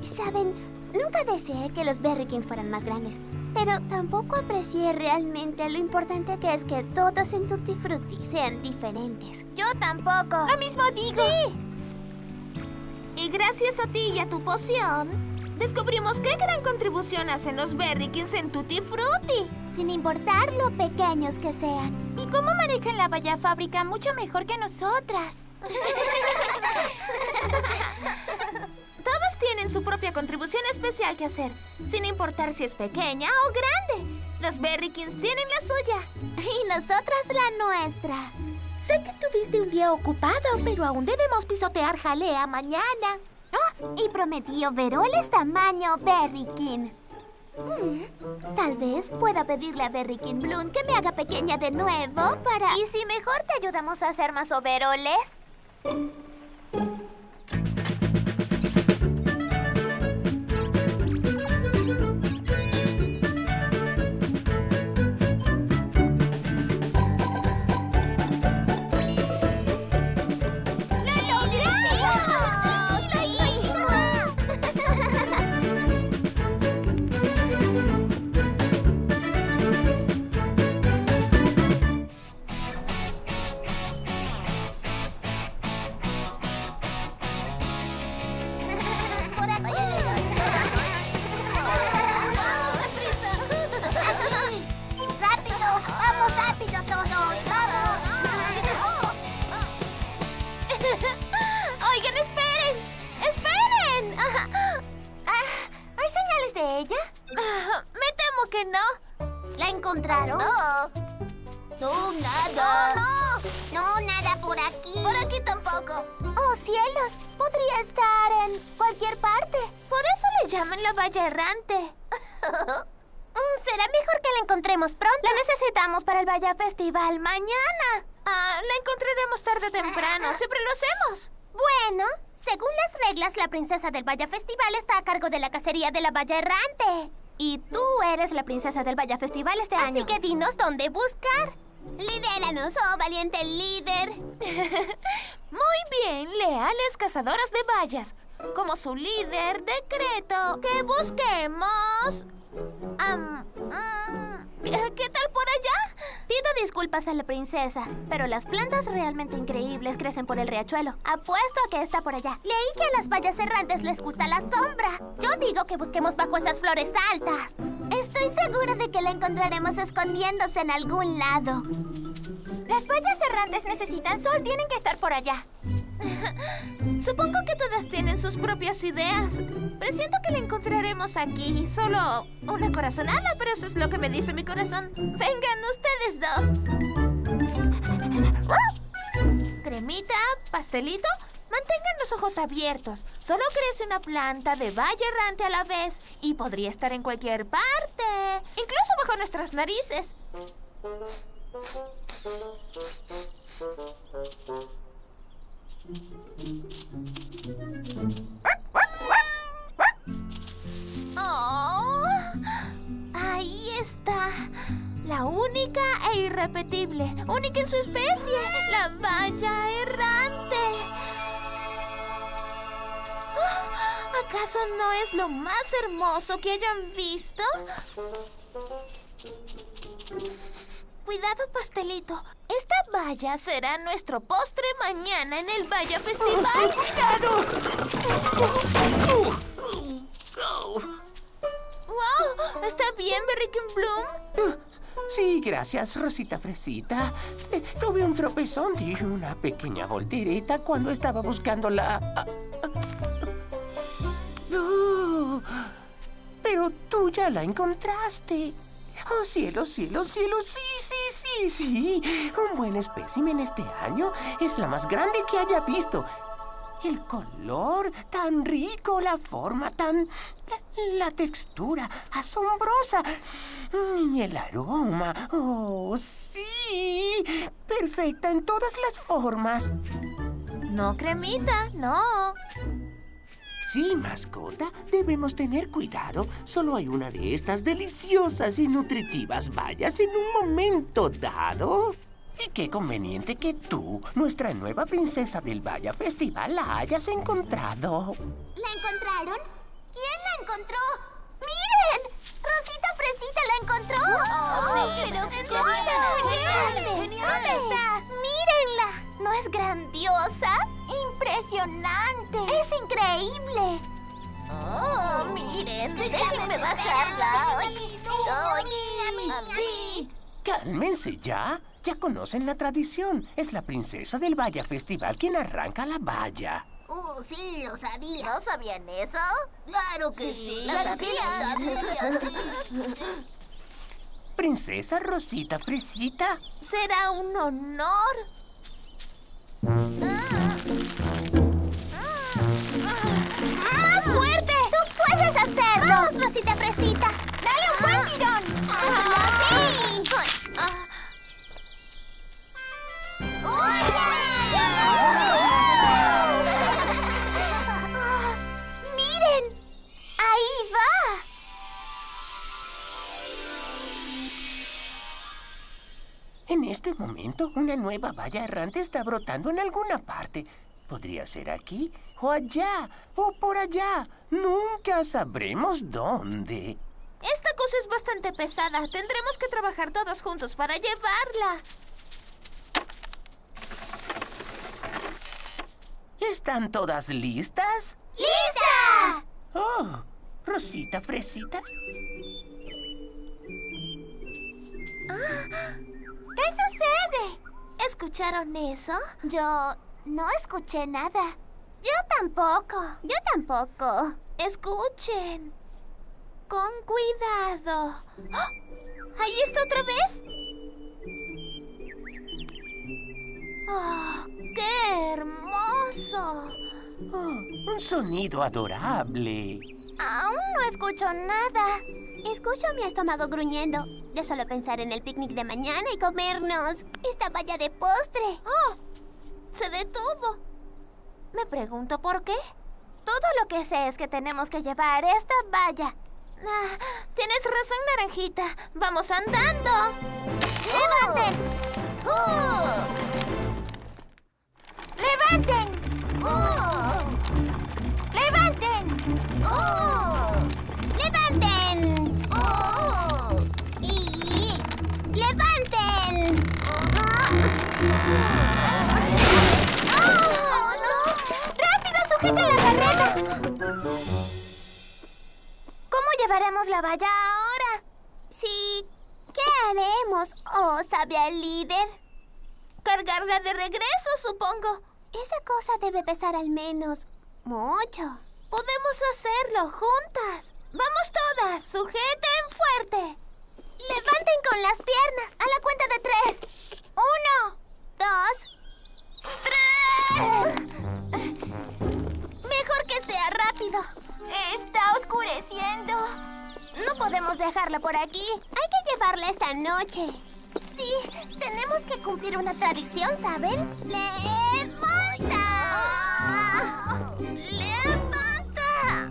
Saben, nunca deseé que los Berrykins fueran más grandes, pero tampoco aprecié realmente lo importante que es que todos en Tutti Frutti sean diferentes. Yo tampoco. Lo mismo digo. Sí. Y gracias a ti y a tu poción, descubrimos qué gran contribución hacen los Berrykins en Tutti Frutti. Sin importar lo pequeños que sean. ¿Y cómo manejan la valla fábrica mucho mejor que nosotras? Todos tienen su propia contribución especial que hacer, sin importar si es pequeña o grande. Los Berrykins tienen la suya. Y nosotras la nuestra. Sé que tuviste un día ocupado, pero aún debemos pisotear jalea mañana. Y prometió Veroles tamaño Berrykin. Tal vez pueda pedirle a Berrykin Bloom que me haga pequeña de nuevo para... ¿Y si mejor te ayudamos a hacer más overoles? Oigan, esperen. ¡Esperen! ¿Hay señales de ella? Me temo que no. ¿La encontraron? No, nada. No, nada por aquí. Por aquí tampoco. ¡Oh, cielos! Podría estar en cualquier parte. Por eso le llaman la valla errante. Será mejor que la encontremos pronto. La necesitamos para el Valla Festival mañana. La encontraremos tarde o temprano. Siempre lo hacemos. Bueno, según las reglas, la princesa del Valla Festival está a cargo de la cacería de la valla errante. Y tú eres la princesa del Valla Festival este año. Así que dinos dónde buscar. Lidéranos, oh valiente líder. Muy bien, leales cazadoras de vallas. Como su líder, decreto que busquemos... ¿Qué tal por allá? Pido disculpas a la princesa, pero las plantas realmente increíbles crecen por el riachuelo. Apuesto a que está por allá. Leí que a las vallas errantes les gusta la sombra. Yo digo que busquemos bajo esas flores altas. Estoy segura de que la encontraremos escondiéndose en algún lado. Las vallas errantes necesitan sol, tienen que estar por allá. Supongo que todas tienen sus propias ideas. Presiento que la encontraremos aquí. Solo una corazonada, pero eso es lo que me dice mi corazón. Vengan ustedes dos. Cremita, pastelito, mantengan los ojos abiertos. Solo crece una planta de valla errante a la vez y podría estar en cualquier parte, incluso bajo nuestras narices. Oh, ahí está. La única e irrepetible, única en su especie, la valla errante. ¿Acaso no es lo más hermoso que hayan visto? Cuidado, pastelito. Esta valla será nuestro postre mañana en el Valla Festival. ¡Cuidado! ¡Wow! ¿Está bien, Berrykin Bloom? Sí, gracias, Rosita Fresita. Tuve un tropezón y una pequeña voltereta cuando estaba buscando la... pero tú ya la encontraste. Oh, cielo, cielo, cielo, sí. Un buen espécimen este año. Es la más grande que haya visto. El color tan rico, la forma tan... La textura asombrosa. Y el aroma. Oh, sí. Perfecta en todas las formas. No, Cremita, no. Sí, mascota, debemos tener cuidado. Solo hay una de estas deliciosas y nutritivas bayas en un momento dado. Y qué conveniente que tú, nuestra nueva princesa del Valla Festival, la hayas encontrado. ¿La encontraron? ¿Quién la encontró? ¡Miren! ¡Rosita Fresita la encontró! sí. ¡Pero Genial. ¿Dónde está? ¡Mírenla! ¿No es grandiosa? ¡Impresionante! ¡Es increíble! Oh, miren, déjenme bajarla. Sí. Cálmense ya. Ya conocen la tradición. Es la princesa del Vaya Festival quien arranca la valla. Sí, lo sabía. ¿No sabían eso? Claro que sí. claro que sí. Princesa Rosita Fresita. Será un honor. ¡Más fuerte! ¡Tú puedes hacerlo! ¡Vamos, Rosita Fresita! ¡Dale un buen tirón! ¡Hazlo así! ¡Miren! ¡Ahí va! En este momento, una nueva valla errante está brotando en alguna parte. Podría ser aquí, o allá, o por allá. Nunca sabremos dónde. Esta cosa es bastante pesada. Tendremos que trabajar todos juntos para llevarla. ¿Están todas listas? ¡Lista! Oh, Rosita Fresita. ¿Qué sucede? ¿Escucharon eso? Yo no escuché nada. Yo tampoco. Yo tampoco. Escuchen. Con cuidado. ¡Ah! ¿Ahí está otra vez? ¡Oh, qué hermoso! Oh, un sonido adorable. Aún no escucho nada. Escucho mi estómago gruñendo. De solo pensar en el picnic de mañana y comernos esta valla de postre. ¡Oh! Se detuvo. Me pregunto por qué. Todo lo que sé es que tenemos que llevar esta valla. Ah, tienes razón, Naranjita. Vamos andando. ¡Levanten! ¡Levanten! ¡Levanten! ¡Levanten! ¡Y levanten! ¡Oh, no! ¡Rápido, sujeta la carreta! ¿Cómo llevaremos la valla ahora? Sí, ¿qué haremos? Oh, ¿sabe el líder? Cargarla de regreso, supongo. Esa cosa debe pesar al menos mucho. Podemos hacerlo juntas. ¡Vamos todas! ¡Sujeten fuerte! Levanten con las piernas. A la cuenta de 3. 1, 2, 3. Mejor que sea rápido. Está oscureciendo. No podemos dejarla por aquí. Hay que llevarla esta noche. Sí, tenemos que cumplir una tradición, ¿saben? ¡Levanta! ¡Levanta!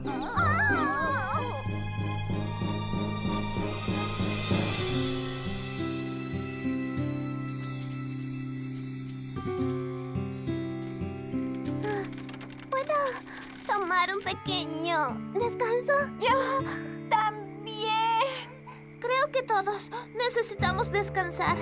¿Puedo tomar un pequeño descanso? Yo también. Creo que todos necesitamos descansar.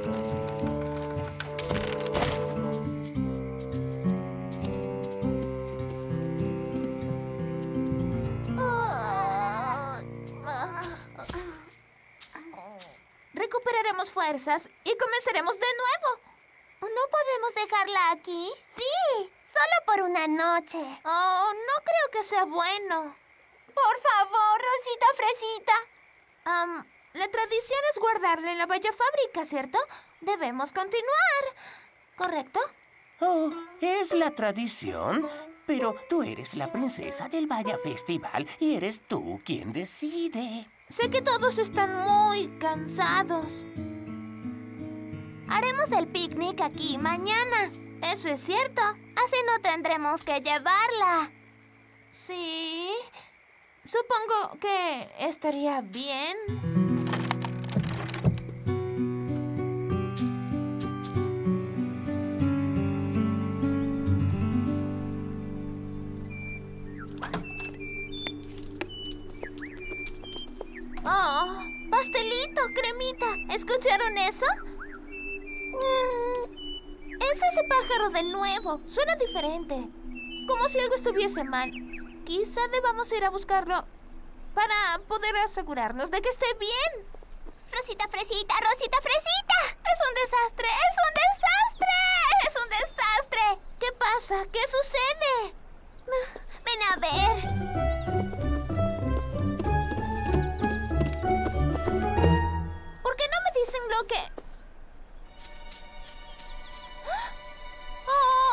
Recuperaremos fuerzas y comenzaremos de nuevo. ¿No podemos dejarla aquí? Sí, solo por una noche. Oh, no creo que sea bueno. Por favor, Rosita Fresita. La tradición es guardarla en la valla fábrica, ¿cierto? Debemos continuar. ¿Correcto? Oh, es la tradición. Pero tú eres la princesa del Vaya Festival y eres tú quien decide. Sé que todos están muy cansados. Haremos el picnic aquí mañana. Eso es cierto. Así no tendremos que llevarla. Sí. Supongo que estaría bien. Oh, pastelito, cremita. ¿Escucharon eso? Es ese pájaro de nuevo. Suena diferente. Como si algo estuviese mal. Quizá debamos ir a buscarlo para poder asegurarnos de que esté bien. Rosita Fresita, Rosita Fresita. ¡Es un desastre! ¡Es un desastre! ¡Es un desastre! ¿Qué pasa? ¿Qué sucede? Ven a ver. ¿Por qué no me dicen lo que...? ¡Oh,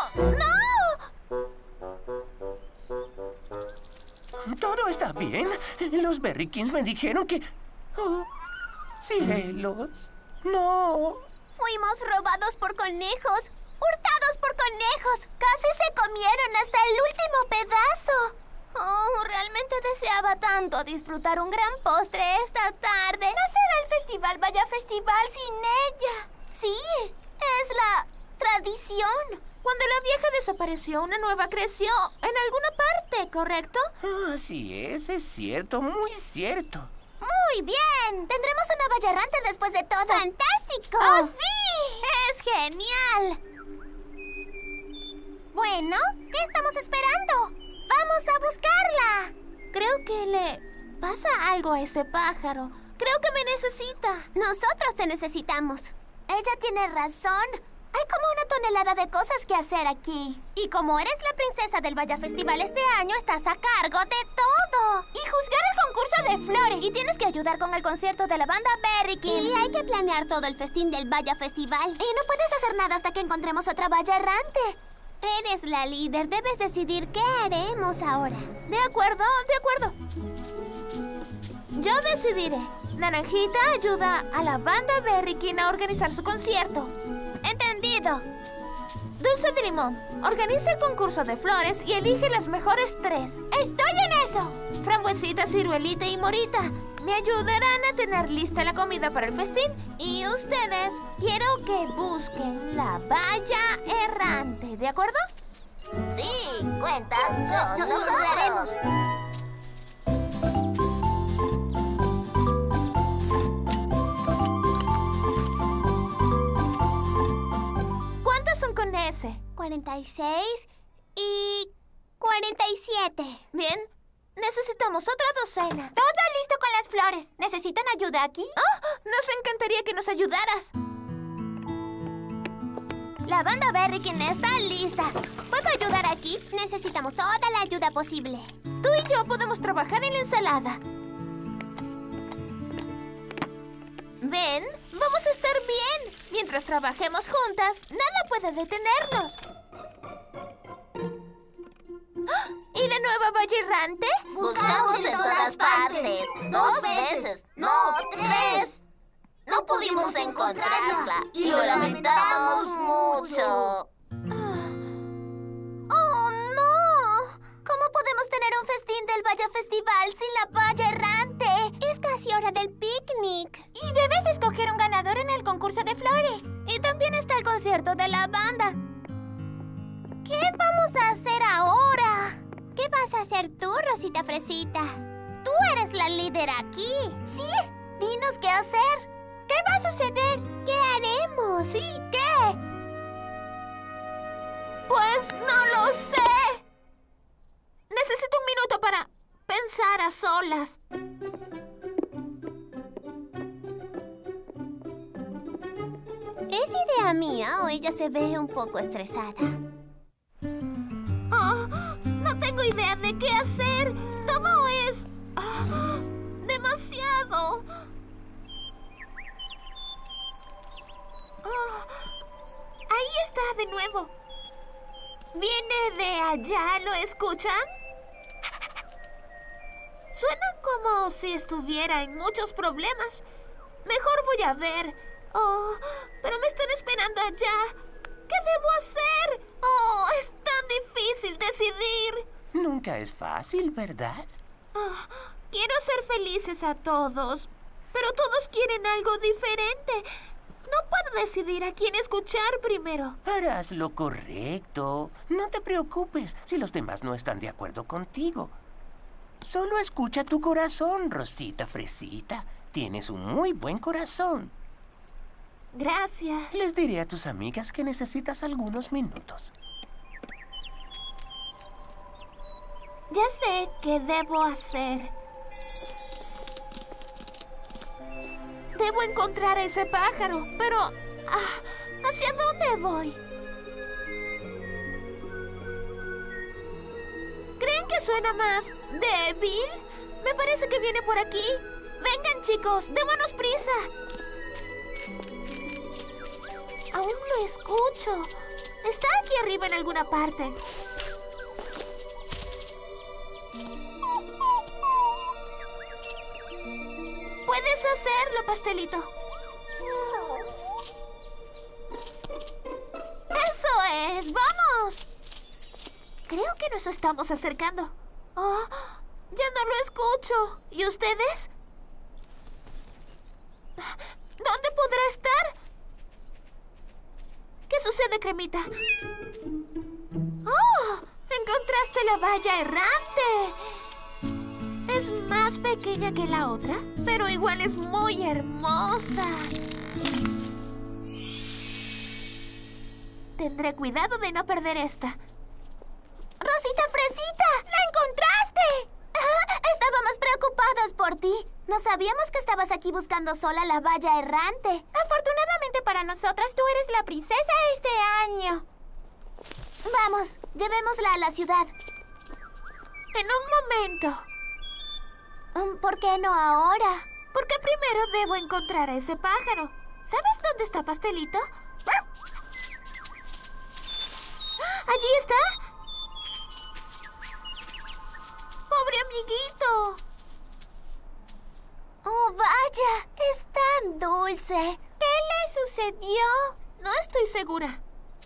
no! ¿Todo está bien? Los Berrykins me dijeron que... Oh, cielos. No. Fuimos robados por conejos, hurtados por conejos. Casi se comieron hasta el último pedazo. Oh, realmente deseaba tanto disfrutar un gran postre esta tarde. No será el festival Vaya Festival sin ella. Sí, es la tradición. Cuando la vieja desapareció, una nueva creció en alguna parte, ¿correcto? Así es cierto, muy cierto. Muy bien. Tendremos una valla errante después de todo. ¡Fantástico! ¡Oh, sí! ¡Es genial! Bueno, ¿qué estamos esperando? ¡Vamos a buscarla! Creo que le pasa algo a ese pájaro. Creo que me necesita. Nosotros te necesitamos. Ella tiene razón. Hay como una tonelada de cosas que hacer aquí. Y como eres la princesa del Vaya Festival este año, estás a cargo de todo. Y juzgar el concurso de flores. Y tienes que ayudar con el concierto de la banda Berrykin. Y hay que planear todo el festín del Vaya Festival. Y no puedes hacer nada hasta que encontremos otra valla errante. Eres la líder, debes decidir qué haremos ahora. De acuerdo, de acuerdo. Yo decidiré. Naranjita ayuda a la banda Berrykin a organizar su concierto. Entendido. Dulce de Limón, organiza el concurso de flores y elige las mejores 3. ¡Estoy en eso! Frambuesita, Ciruelita y Morita me ayudarán a tener lista la comida para el festín. Y ustedes, quiero que busquen la valla errante, ¿de acuerdo? Sí, cuenta con Nosotros lo haremos. ¿Cuántas son con ese? 46 y 47. Bien, necesitamos otra docena. Todo listo con las flores. ¿Necesitan ayuda aquí? ¡Oh! Nos encantaría que nos ayudaras. La banda Berrykin está lista. ¿Puedo ayudar aquí? Necesitamos toda la ayuda posible. Tú y yo podemos trabajar en la ensalada. Ven, vamos a estar bien. Mientras trabajemos juntas, nada puede detenernos. ¡Ah! ¿Y la nueva valla errante? Buscamos en todas partes. 2 veces, no 3. No pudimos encontrarla y lo lamentamos mucho. ¡Oh, no! ¿Cómo podemos tener un festín del Vaya Festival sin la valla errante? Es casi hora del picnic. Y debes escoger un ganador en el concurso de flores. Y también está el concierto de la banda. ¿Qué vamos a hacer ahora? ¿Qué vas a hacer tú, Rosita Fresita? Tú eres la líder aquí. Sí, dinos qué hacer. ¿Qué va a suceder? ¿Qué haremos? ¿Sí, qué? Pues no lo sé. Necesito un minuto para pensar a solas. ¿Es idea mía o ella se ve un poco estresada? Oh, no tengo idea de qué hacer. Todo es demasiado. Oh, ahí está de nuevo. Viene de allá, ¿lo escuchan? Suena como si estuviera en muchos problemas. Mejor voy a ver. Oh, pero me están esperando allá. ¿Qué debo hacer? Oh, es tan difícil decidir. Nunca es fácil, ¿verdad? Oh, quiero ser felices a todos, pero todos quieren algo diferente. No puedo decidir a quién escuchar primero. Harás lo correcto. No te preocupes si los demás no están de acuerdo contigo. Solo escucha tu corazón, Rosita Fresita. Tienes un muy buen corazón. Gracias. Les diré a tus amigas que necesitas algunos minutos. Ya sé qué debo hacer. Debo encontrar a ese pájaro, pero... ¿hacia dónde voy? ¿Creen que suena más débil? Me parece que viene por aquí. Vengan, chicos, démonos prisa. Aún lo escucho. Está aquí arriba en alguna parte. Puedes hacerlo, pastelito. ¡Eso es! ¡Vamos! Creo que nos estamos acercando. Oh, ya no lo escucho. ¿Y ustedes? ¿Dónde podrá estar? ¿Qué sucede, Cremita? ¡Oh! ¡Encontraste la valla errante! Es más pequeña que la otra, pero igual es muy hermosa. Tendré cuidado de no perder esta. ¡Rosita Fresita! ¡La encontraste! Estábamos preocupados por ti. No sabíamos que estabas aquí buscando sola la valla errante. Afortunadamente para nosotras, tú eres la princesa este año. Vamos, llevémosla a la ciudad. En un momento. ¿Por qué no ahora? Porque primero debo encontrar a ese pájaro. ¿Sabes dónde está Pastelito? ¡Allí está! ¡Pobre amiguito! ¡Oh, vaya! Es tan dulce. ¿Qué le sucedió? No estoy segura.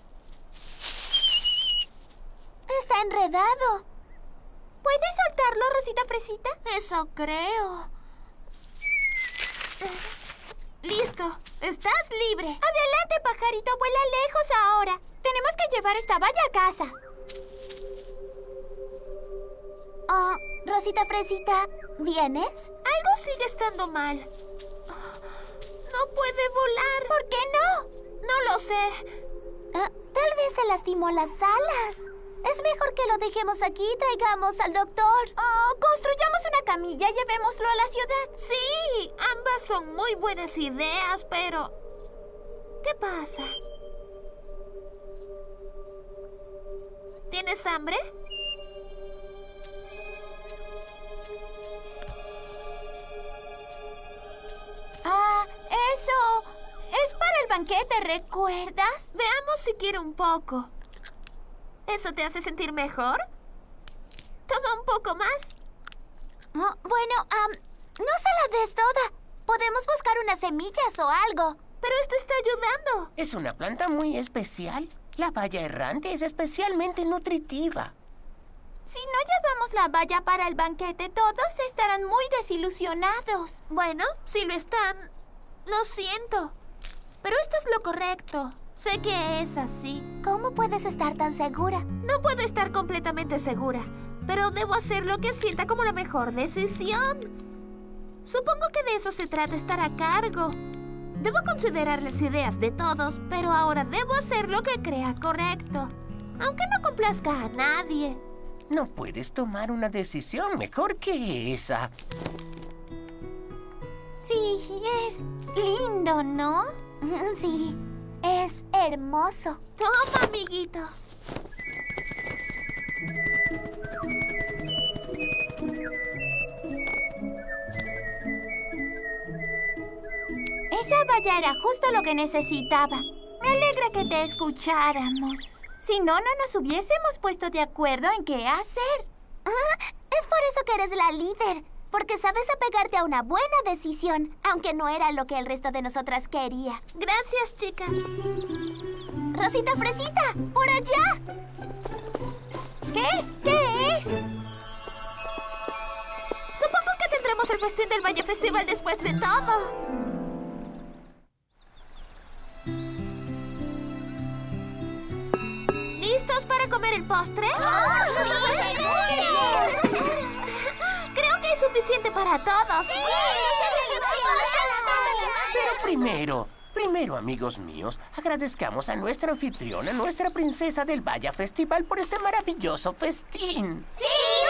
Está enredado. ¿Puedes soltarlo, Rosita Fresita? Eso creo. Listo. Estás libre. Adelante, pajarito. Vuela lejos ahora. Tenemos que llevar esta valla a casa. Oh, Rosita Fresita, ¿vienes? Algo sigue estando mal. No puede volar. ¿Por qué no? No lo sé. Tal vez se lastimó las alas. Es mejor que lo dejemos aquí y traigamos al doctor. Construyamos una camilla y llevémoslo a la ciudad. Sí, ambas son muy buenas ideas, pero... ¿qué pasa? ¿Tienes hambre? Eso es para el banquete, ¿recuerdas? Veamos si quiere un poco. ¿Eso te hace sentir mejor? Toma un poco más. Bueno, no se la des toda. Podemos buscar unas semillas o algo. Pero esto está ayudando. Es una planta muy especial. La valla errante es especialmente nutritiva. Si no llevamos la valla para el banquete, todos estarán muy desilusionados. Bueno, si lo están, lo siento. Pero esto es lo correcto. Sé que es así. ¿Cómo puedes estar tan segura? No puedo estar completamente segura, pero debo hacer lo que sienta como la mejor decisión. Supongo que de eso se trata estar a cargo. Debo considerar las ideas de todos, pero ahora debo hacer lo que crea correcto, aunque no complazca a nadie. No puedes tomar una decisión mejor que esa. Sí, es lindo, ¿no? Sí, es hermoso. Toma, amiguito. Esa valla era justo lo que necesitaba. Me alegra que te escucháramos. Si no, no nos hubiésemos puesto de acuerdo en qué hacer. Es por eso que eres la líder. Porque sabes apegarte a una buena decisión, aunque no era lo que el resto de nosotras quería. Gracias, chicas. ¡Rosita Fresita! ¡Por allá! ¿Qué? ¿Qué es? Supongo que tendremos el festín del Valle Festival después de todo. ¿Listos para comer el postre? Creo que es suficiente para todos. ¡Sí! ¡Es delicioso! Pero primero, amigos míos, agradezcamos a nuestra anfitriona, nuestra princesa del Vaya Festival, por este maravilloso festín. ¡Sí!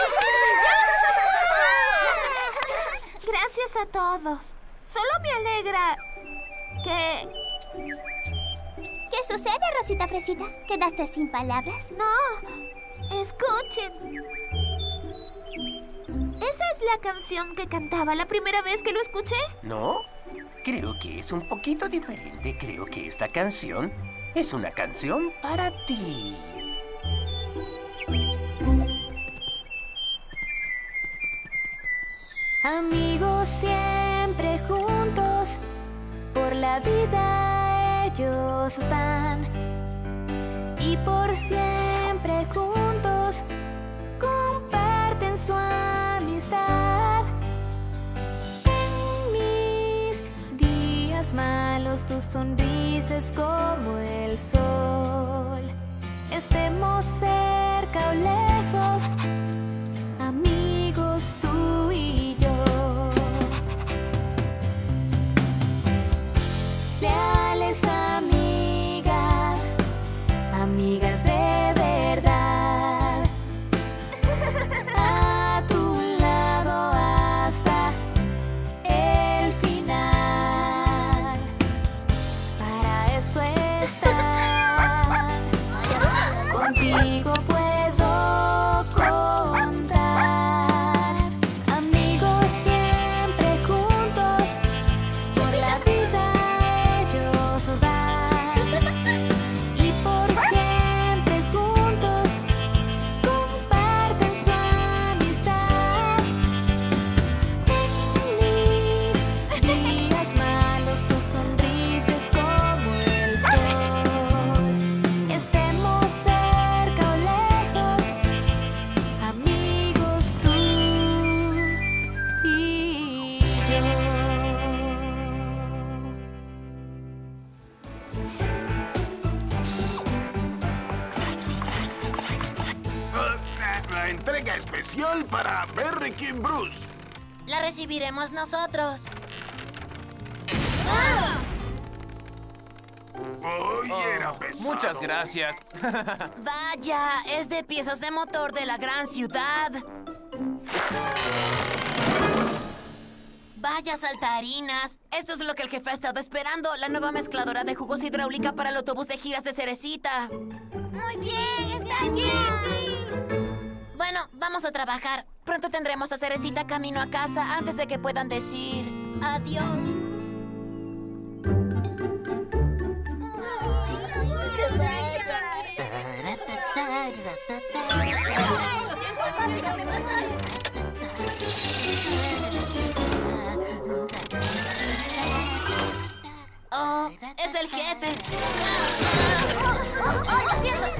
Gracias a todos. Solo me alegra que... ¿Qué sucede, Rosita Fresita? ¿Quedaste sin palabras? No, escuchen. ¿Esa es la canción que cantaba la primera vez que lo escuché? ¿No? Creo que es un poquito diferente. Creo que esta canción es una canción para ti. Amigos siempre juntos, por la vida ellos van. Y por siempre juntos, comparten su amistad. En mis días malos, tu sonrisa es como el sol. Estemos cerca o lejos, amigos tú y yo. Leales amigas, amigas de verdad. A tu lado hasta el final. Para eso están. Contigo puedo contar. Amigos siempre juntos, por la vida ellos van. Y por siempre juntos, comparten su amistad. En mis días malos, tu sonrisa es como el sol. Estemos cerca o lejos, amigos tú y yo. La entrega especial para Berry King Bruce. La recibiremos nosotros. ¡Uy, era pesado! Muchas gracias. Vaya, es de piezas de motor de la gran ciudad. Vaya saltarinas. Esto es lo que el jefe ha estado esperando. La nueva mezcladora de jugos hidráulica para el autobús de giras de Cerecita. Muy bien, está bien. Bueno, vamos a trabajar. Pronto tendremos a Cerecita camino a casa antes de que puedan decir adiós. Oh, es el jefe. Lo siento.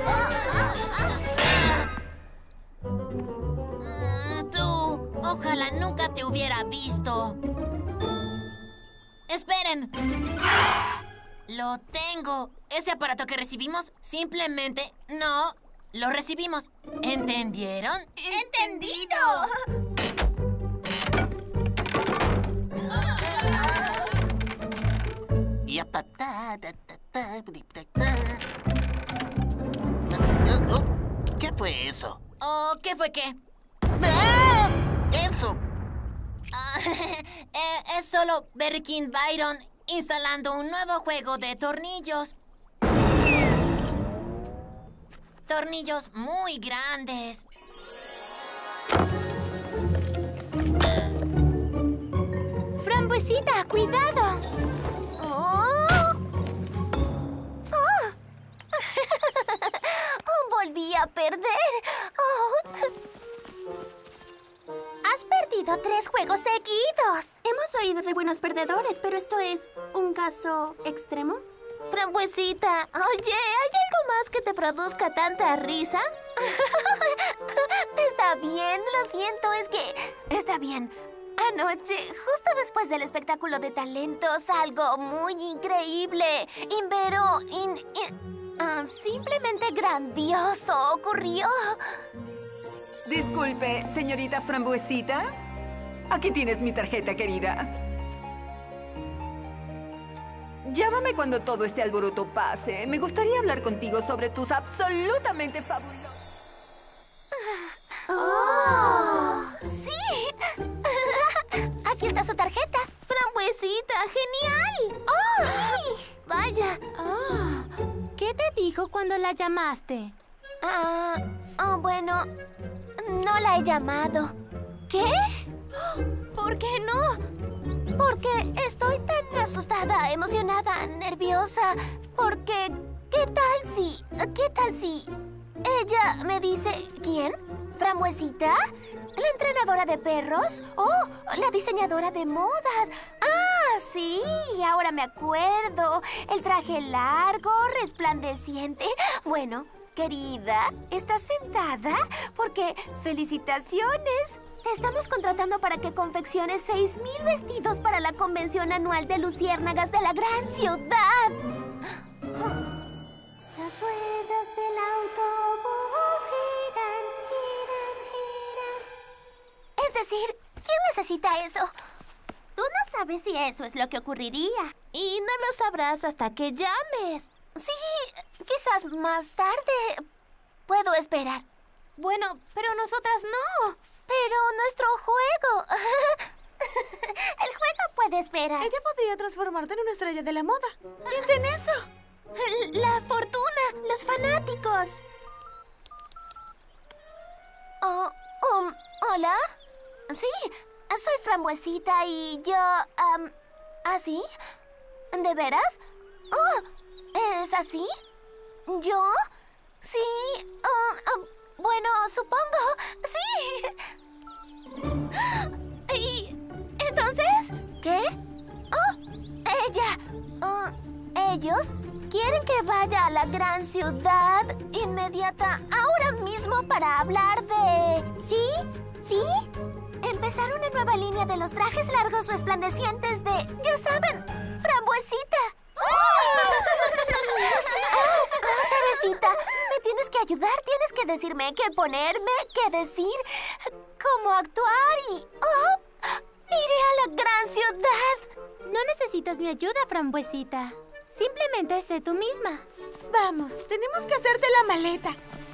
Tú, ojalá nunca te hubiera visto. Esperen. Lo tengo. Ese aparato que recibimos, simplemente no lo recibimos. ¿Entendieron? ¡Entendido! ¿Qué fue eso? Oh, ¿qué fue qué? ¡Ah! ¡Eso! Es solo Berry King Byron instalando un nuevo juego de tornillos. Tornillos muy grandes. Frambuesita, cuidado. Volví a perder. Has perdido 3 juegos seguidos. Hemos oído de buenos perdedores, pero ¿esto es un caso extremo? Frambuesita, oye, ¿hay algo más que te produzca tanta risa? Está bien, lo siento, es que... Está bien. Anoche, justo después del espectáculo de talentos, algo muy increíble, simplemente grandioso ocurrió. Disculpe, señorita Frambuesita. Aquí tienes mi tarjeta, querida. Llámame cuando todo este alboroto pase. Me gustaría hablar contigo sobre tus absolutamente fabulosos... ¡Oh! ¡Sí! Aquí está su tarjeta. ¡Frambuesita! ¡Genial! ¡Oh! Sí. ¡Vaya! ¿Qué te dijo cuando la llamaste? Bueno, no la he llamado. ¿Qué? ¿Por qué no? Porque estoy tan asustada, emocionada, nerviosa. Porque, ¿qué tal si ella me dice, ¿quién? ¿Frambuesita? ¿La entrenadora de perros? ¡Oh! ¡La diseñadora de modas! ¡Ah, sí! Ahora me acuerdo. El traje largo, resplandeciente. Bueno, querida, ¿estás sentada? Porque, ¡felicitaciones! Te estamos contratando para que confecciones 6,000 vestidos para la convención anual de luciérnagas de la gran ciudad. Las ruedas del autobús giran, giran, giran. Es decir, ¿quién necesita eso? Tú no sabes si eso es lo que ocurriría. Y no lo sabrás hasta que llames. Sí, quizás más tarde. Puedo esperar. Bueno, pero nosotras no. Pero nuestro juego. El juego puede esperar. Ella podría transformarte en una estrella de la moda. Piensa en eso. La fortuna, los fanáticos. ¿Hola? Sí, soy Frambuesita y yo... ¿Ah, sí? ¿De veras? Oh, ¿es así? ¿Yo? Sí. Bueno, supongo. Sí. ¿Y entonces? ¿Qué? Oh, ella. ¿Ellos? ¿Quieren que vaya a la gran ciudad inmediata ahora mismo para hablar de...? ¿Sí? ¿Sí? Empezar una nueva línea de los trajes largos resplandecientes de... ya saben, Frambuesita. Cerecita, me tienes que ayudar. Tienes que decirme qué ponerme, qué decir, cómo actuar y... iré a la gran ciudad. No necesitas mi ayuda, Frambuesita. Simplemente sé tú misma. Vamos, tenemos que hacerte la maleta.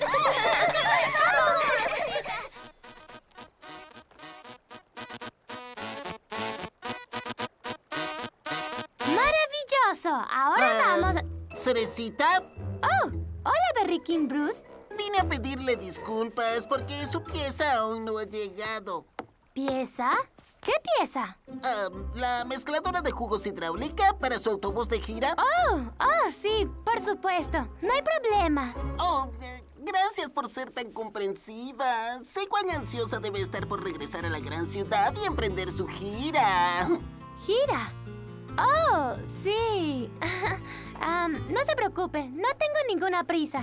¡Maravilloso! Ahora vamos a... ¿Cerecita? ¡Oh! Hola, Berry King Bruce. Vine a pedirle disculpas porque su pieza aún no ha llegado. ¿Pieza? ¿Qué pieza? La mezcladora de jugos hidráulica para su autobús de gira. Oh, sí, por supuesto. No hay problema. Gracias por ser tan comprensiva. Sé cuán ansiosa debe estar por regresar a la gran ciudad y emprender su gira. ¿Gira? Oh, sí. No se preocupe, no tengo ninguna prisa.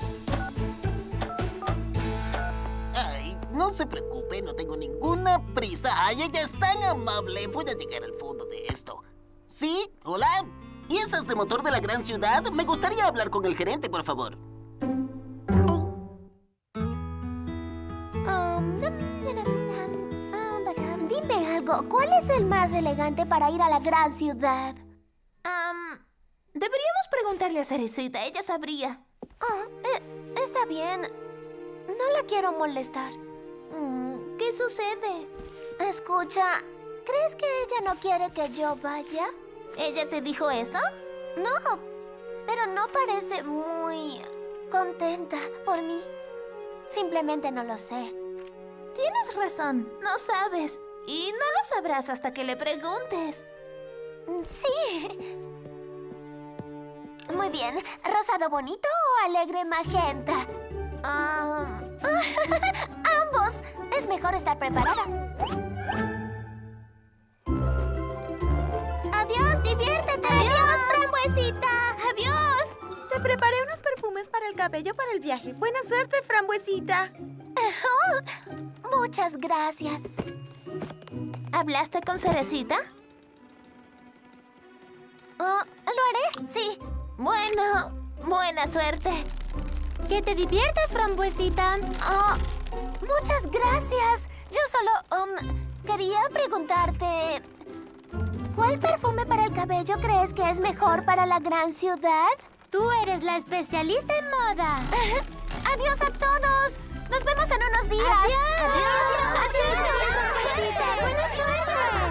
Ay, no se preocupe, no tengo ninguna prisa. Ay, ella es tan amable. Voy a llegar al fondo de esto. ¿Sí? ¿Hola? ¿Piezas de motor de la gran ciudad? Me gustaría hablar con el gerente, por favor. Dime algo. ¿Cuál es el más elegante para ir a la gran ciudad? Deberíamos preguntarle a Cerecita. Ella sabría. Está bien. No la quiero molestar. ¿Qué sucede? Escucha, ¿crees que ella no quiere que yo vaya? ¿Ella te dijo eso? No, pero no parece muy contenta por mí. Simplemente no lo sé. Tienes razón, no sabes. Y no lo sabrás hasta que le preguntes. Sí. Muy bien. ¿Rosado bonito o alegre magenta? Ambos. Es mejor estar preparada. Adiós, diviértete. Adiós, Frambuesita. Adiós. Te preparé unos perfumes para el cabello para el viaje. Buena suerte, Frambuesita. Muchas gracias. ¿Hablaste con Cerecita? ¿Lo haré? Sí. Bueno, buena suerte. Que te diviertas, Frambuesita. Muchas gracias. Yo solo quería preguntarte... ¿Cuál perfume para el cabello crees que es mejor para la gran ciudad? Tú eres la especialista en moda. ¡Adiós a todos! ¡Nos vemos en unos días! ¡Adiós! ¡Buena suerte!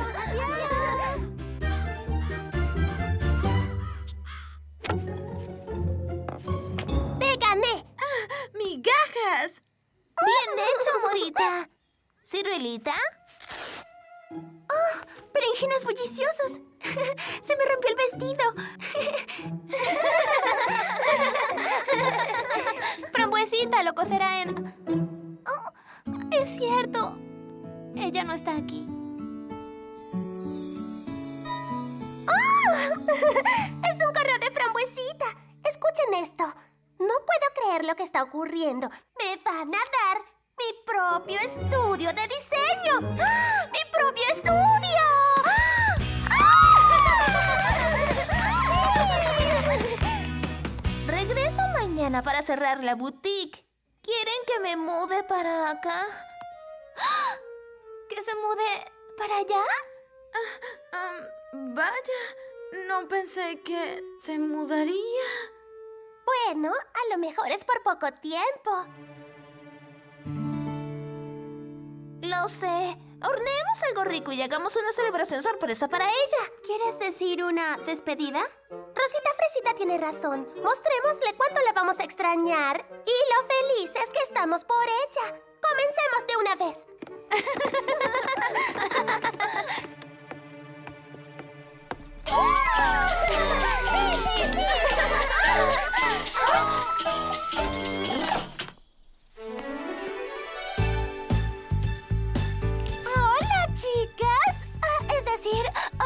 ¡Te gané! ¡Migajas! Bien hecho, Morita. ¿Ciruelita? ¡Oh! ¡Berenjenas bulliciosas! ¡Se me rompió el vestido! Frambuesita lo coserá en... Oh, es cierto. Ella no está aquí. ¡Oh! ¡Es un correo de Frambuesita! Escuchen esto. No puedo creer lo que está ocurriendo. Me van a dar mi propio estudio de diseño. ¡Ah! ¡Mi propio estudio! Regreso mañana para cerrar la boutique. ¿Quieren que me mude para acá? ¿Que se mude para allá? Vaya, no pensé que se mudaría. Bueno, a lo mejor es por poco tiempo. Lo sé. Horneemos algo rico y hagamos una celebración sorpresa para ella. ¿Quieres decir una despedida? Rosita Fresita tiene razón. Mostrémosle cuánto la vamos a extrañar y lo felices que estamos por ella. Comencemos de una vez. ¡Hola, chicas! Es decir...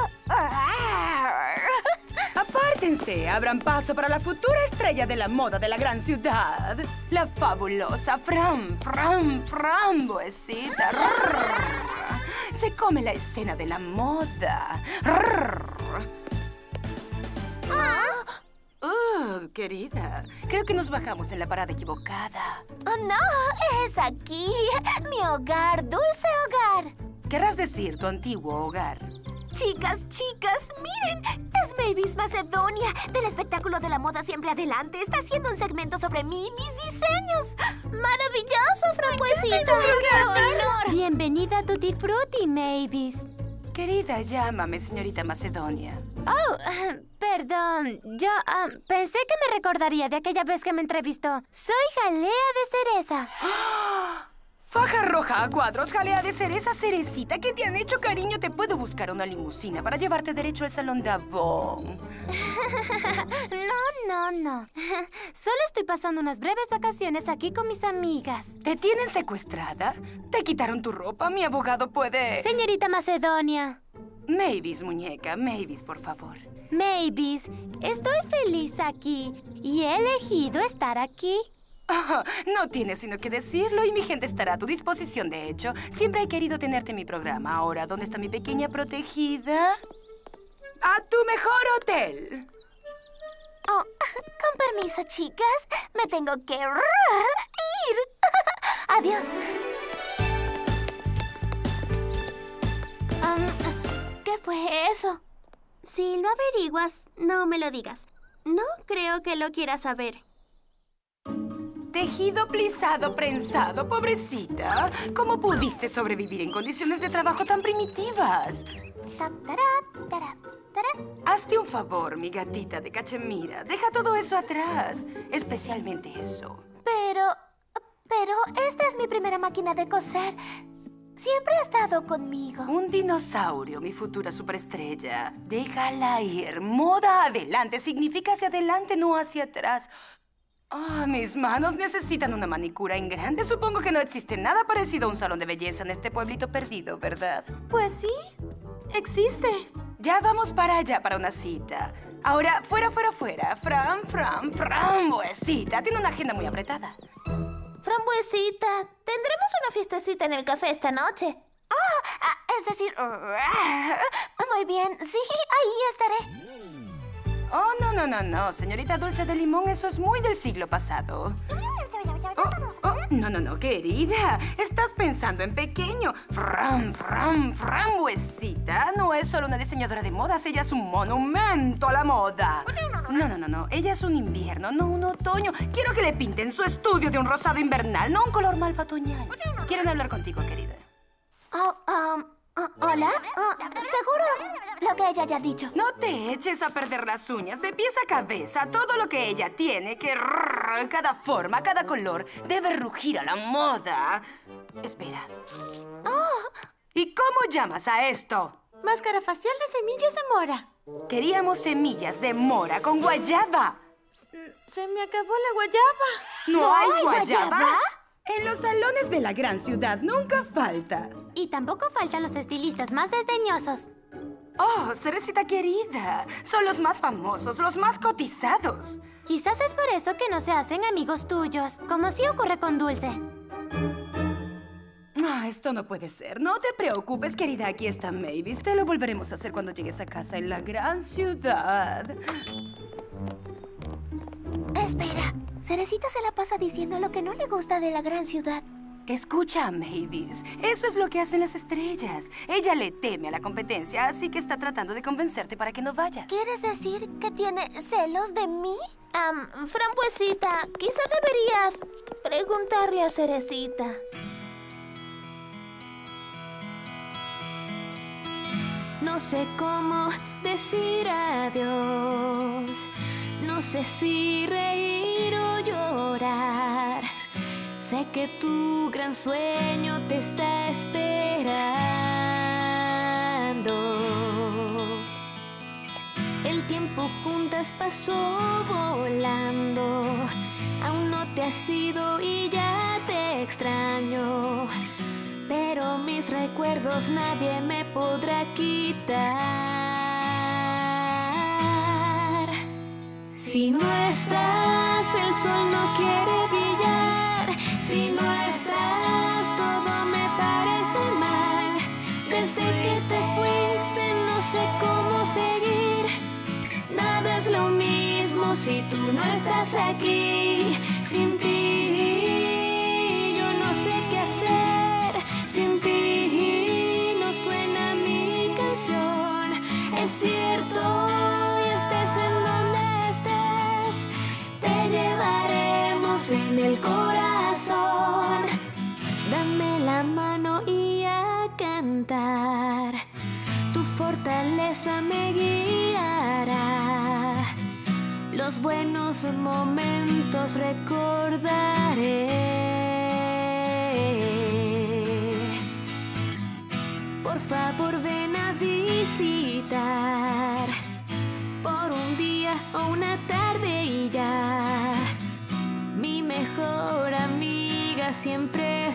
Apártense, abran paso para la futura estrella de la moda de la gran ciudad. La fabulosa Frambuesita. Se come la escena de la moda. Querida, creo que nos bajamos en la parada equivocada. ¡Oh, no! ¡Es aquí! ¡Mi hogar! ¡Dulce hogar! Querrás decir tu antiguo hogar. Chicas, miren. Es Mavis Macedonia, del espectáculo de la moda Siempre Adelante. Está haciendo un segmento sobre mí y mis diseños. ¡Maravilloso, Frambuesita! ¡Qué honor! Bienvenida a Tutti Frutti, Mavis. Querida, llámame señorita Macedonia. Oh, perdón. Yo pensé que me recordaría de aquella vez que me entrevistó. Soy Jalea de Cereza. Faja roja a cuadros, jalea de cereza, cerecita. ¿Qué te han hecho, cariño? Te puedo buscar una limusina para llevarte derecho al salón de Avon. No. Solo estoy pasando unas breves vacaciones aquí con mis amigas. ¿Te tienen secuestrada? ¿Te quitaron tu ropa? Mi abogado puede... Señorita Macedonia. Mavis, muñeca. Mavis, por favor. Mavis, estoy feliz aquí y he elegido estar aquí. Oh, no tienes sino que decirlo y mi gente estará a tu disposición, de hecho. Siempre he querido tenerte en mi programa. Ahora, ¿dónde está mi pequeña protegida? ¡A tu mejor hotel! Oh, con permiso, chicas. Me tengo que ir. Adiós. ¿Qué fue eso? Si lo averiguas, no me lo digas. No creo que lo quieras saber. Tejido plisado prensado, pobrecita. ¿Cómo pudiste sobrevivir en condiciones de trabajo tan primitivas? Hazte un favor, mi gatita de cachemira. Deja todo eso atrás, especialmente eso. Pero esta es mi primera máquina de coser. Siempre ha estado conmigo. Un dinosaurio, mi futura superestrella. Déjala ir. Moda adelante significa hacia adelante, no hacia atrás. Mis manos necesitan una manicura en grande. Supongo que no existe nada parecido a un salón de belleza en este pueblito perdido, ¿verdad? Pues sí, existe. Ya vamos para allá para una cita. Ahora, fuera. Frambuesita. Tiene una agenda muy apretada. Frambuesita, tendremos una fiestecita en el café esta noche. Es decir... Muy bien, sí, ahí estaré. Oh, no, señorita Dulce de Limón, eso es muy del siglo pasado. No, querida. Estás pensando en pequeño. Frambuesita no es solo una diseñadora de modas. Ella es un monumento a la moda. No. Ella es un invierno, no un otoño. Quiero que le pinten su estudio de un rosado invernal, no un color malva otoñal. Quieren hablar contigo, querida. ¿Hola? ¿Seguro lo que ella haya dicho? No te eches a perder las uñas de pies a cabeza. Todo lo que ella tiene, cada forma, cada color, debe rugir a la moda. Espera. ¿Y cómo llamas a esto? Máscara facial de semillas de mora. Queríamos semillas de mora con guayaba. Se me acabó la guayaba. ¿No hay guayaba? En los salones de la gran ciudad nunca falta. Y tampoco faltan los estilistas más desdeñosos. Oh, Cerecita querida. Son los más famosos, los más cotizados. Quizás es por eso que no se hacen amigos tuyos, como sí ocurre con Dulce. Esto no puede ser. No te preocupes, querida. Aquí está Mavis. Te lo volveremos a hacer cuando llegues a casa en la gran ciudad. Espera. Cerecita se la pasa diciendo lo que no le gusta de la gran ciudad. Escucha, Mavis. Eso es lo que hacen las estrellas. Ella le teme a la competencia, así que está tratando de convencerte para que no vayas. ¿Quieres decir que tiene celos de mí? Frambuesita, quizá deberías preguntarle a Cerecita. No sé cómo decir adiós. No sé si reír o llorar. Sé que tu gran sueño te está esperando. El tiempo juntas pasó volando. Aún no te has ido y ya te extraño. Pero mis recuerdos nadie me podrá quitar. Si no estás, el sol no quiere brillar. Si no estás, todo me parece mal. Desde que te fuiste no sé cómo seguir. Nada es lo mismo si tú no estás aquí. Sin ti yo no sé qué hacer. Sin ti no suena mi canción. Es cierto, y estés en donde estés, te llevaremos en el corazón. Dame la mano y a cantar. Tu fortaleza me guiará. Los buenos momentos recordaré. Por favor, ven a visitar por un día o una tarde y ya. Mi mejor amiga siempre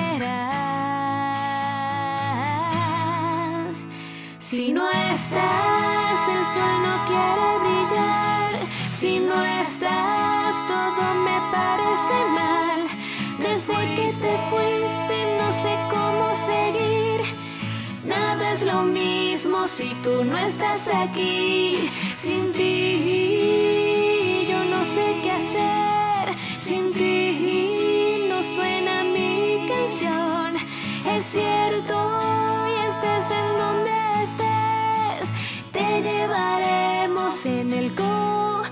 serás. Si no estás, el sol no quiere brillar. Si no estás, todo me parece mal. Desde que te fuiste no sé cómo seguir. Nada es lo mismo si tú no estás aquí. Sin ti yo no sé qué hacer. Sin ti no suena mi canción. Es cierto, y estés en donde estés, te llevaremos en el corazón.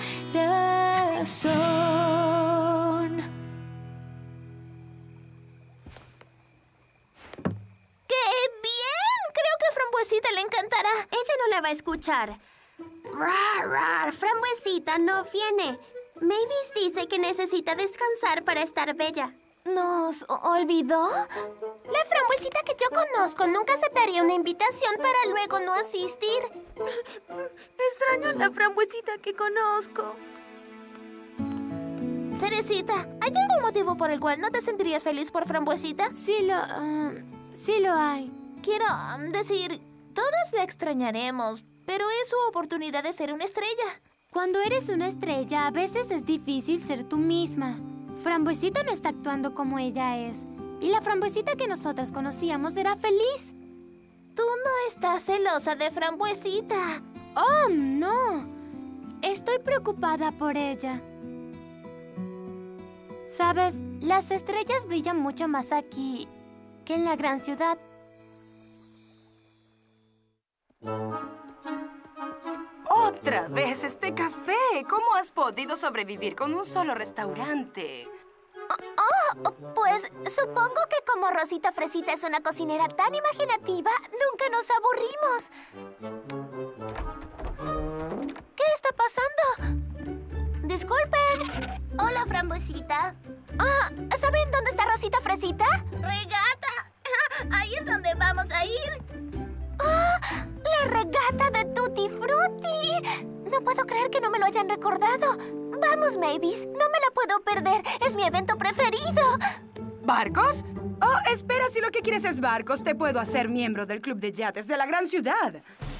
Frambuesita le encantará. Ella no la va a escuchar. Rar, Frambuesita no viene. Mavis dice que necesita descansar para estar bella. ¿Nos olvidó? La Frambuesita que yo conozco nunca aceptaría una invitación para luego no asistir. Extraño a la Frambuesita que conozco. Cerecita, ¿hay algún motivo por el cual no te sentirías feliz por Frambuesita? Sí lo hay. Quiero decir, todas la extrañaremos, pero es su oportunidad de ser una estrella. Cuando eres una estrella, a veces es difícil ser tú misma. Frambuesita no está actuando como ella es. Y la Frambuesita que nosotras conocíamos era feliz. Tú no estás celosa de Frambuesita. ¡Oh, no! Estoy preocupada por ella. Sabes, las estrellas brillan mucho más aquí que en la gran ciudad. ¡Otra vez este café! ¿Cómo has podido sobrevivir con un solo restaurante? Pues supongo que como Rosita Fresita es una cocinera tan imaginativa, nunca nos aburrimos. ¿Qué está pasando? Disculpen. Hola, Frambuesita. ¿Saben dónde está Rosita Fresita? ¡Regata! Ahí es donde vamos a ir. ¡La regata de Tutti Frutti! No puedo creer que no me lo hayan recordado. Vamos, Mavis. No me la puedo perder. Es mi evento preferido. ¿Barcos? Oh, espera, si lo que quieres es barcos, te puedo hacer miembro del club de yates de la gran ciudad.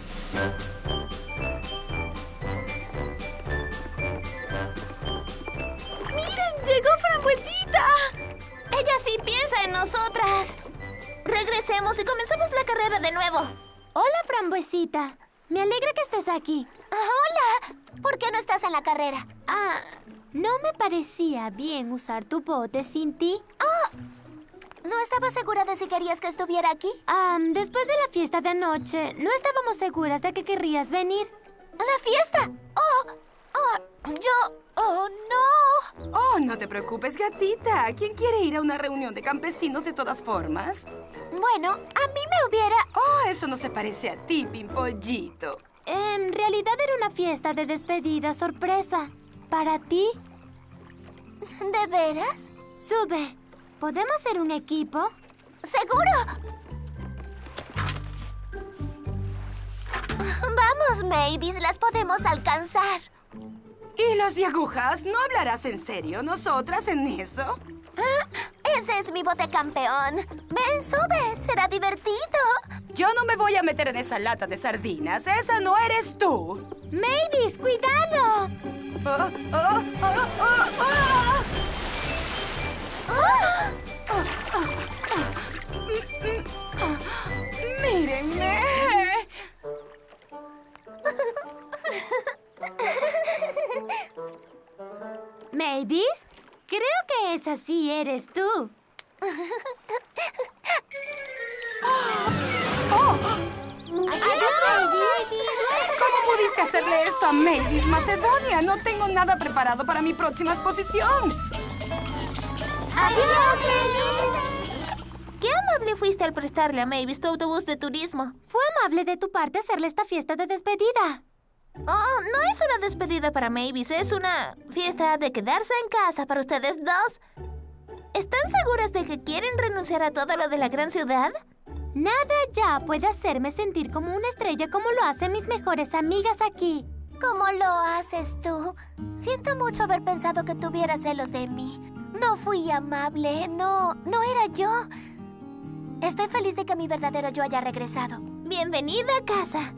¡Miren! ¡Llegó Frambuesita! Ella sí piensa en nosotras. Regresemos y comenzamos la carrera de nuevo. Hola, Frambuesita. Me alegra que estés aquí. ¡Hola! ¿Por qué no estás en la carrera? ¿No me parecía bien usar tu bote sin ti? ¿No estaba segura de si querías que estuviera aquí? Después de la fiesta de anoche, no estábamos seguras de que querrías venir. ¿A la fiesta? No. Oh, no te preocupes, gatita. ¿Quién quiere ir a una reunión de campesinos de todas formas? Bueno, a mí me hubiera... Oh, eso no se parece a ti, Pimpollito. En realidad era una fiesta de despedida sorpresa. ¿Para ti? ¿De veras? Sube. ¿Podemos ser un equipo? ¡Seguro! Vamos, Mavis. Las podemos alcanzar. ¿Y los de agujas? ¿No hablarás en serio? ¿Nosotras en eso? Ese es mi bote campeón. Ven, sube. Será divertido. Yo no me voy a meter en esa lata de sardinas. ¡Esa no eres tú! ¡Mavis, cuidado! ¡Mírenme! Mavis, creo que esa sí eres tú. ¿Cómo pudiste hacerle esto a Mavis, Macedonia? No tengo nada preparado para mi próxima exposición. ¡Adiós, Mavis! ¡Qué amable fuiste al prestarle a Mavis tu autobús de turismo! Fue amable de tu parte hacerle esta fiesta de despedida. Oh, no es una despedida para Mavis, es una fiesta de quedarse en casa para ustedes dos. ¿Están seguras de que quieren renunciar a todo lo de la gran ciudad? Nada ya puede hacerme sentir como una estrella como lo hacen mis mejores amigas aquí. ¿Cómo lo haces tú? Siento mucho haber pensado que tuvieras celos de mí. No fui amable, no era yo. Estoy feliz de que mi verdadero yo haya regresado. Bienvenida a casa.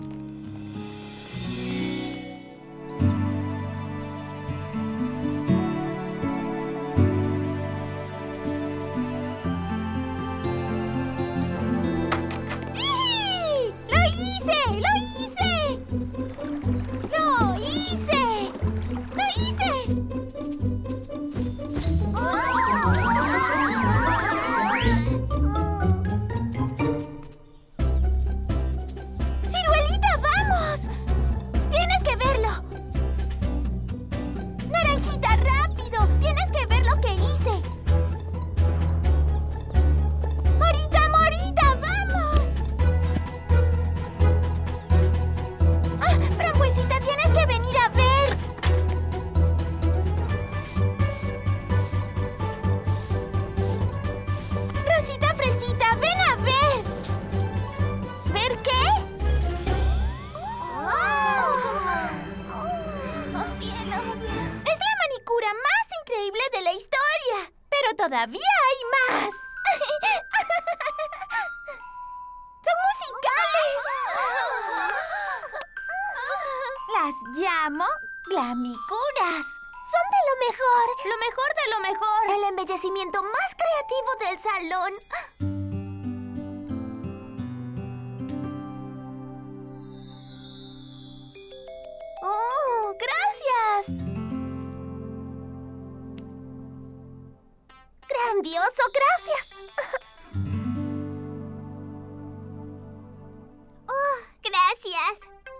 ¡Todavía hay más! ¡Son musicales! Las llamo glamicuras. Son de lo mejor. ¡Lo mejor de lo mejor! El embellecimiento más creativo del salón. ¡Oh, gracias! grandioso! ¡Gracias! ¡Oh, gracias!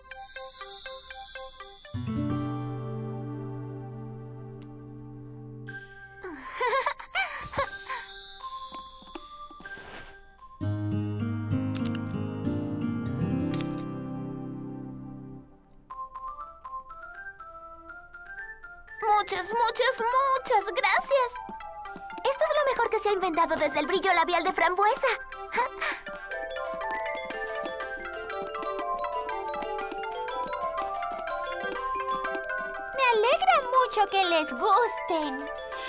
Muchas gracias. Esto es lo mejor que se ha inventado desde el brillo labial de frambuesa. Me alegra mucho que les gusten.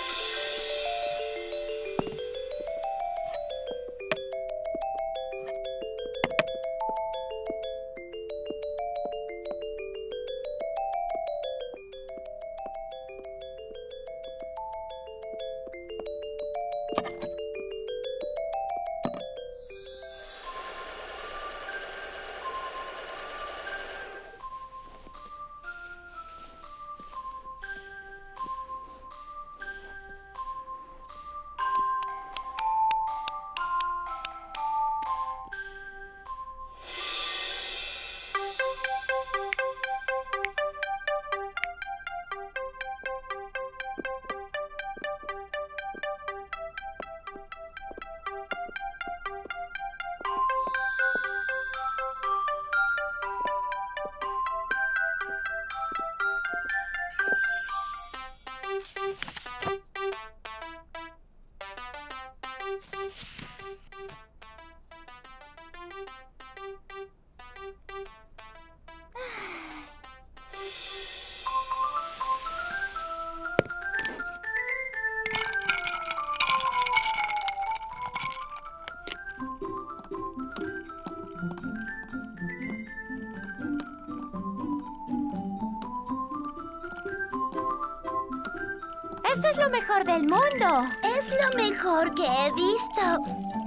Esto es lo mejor del mundo. Es lo mejor que he visto.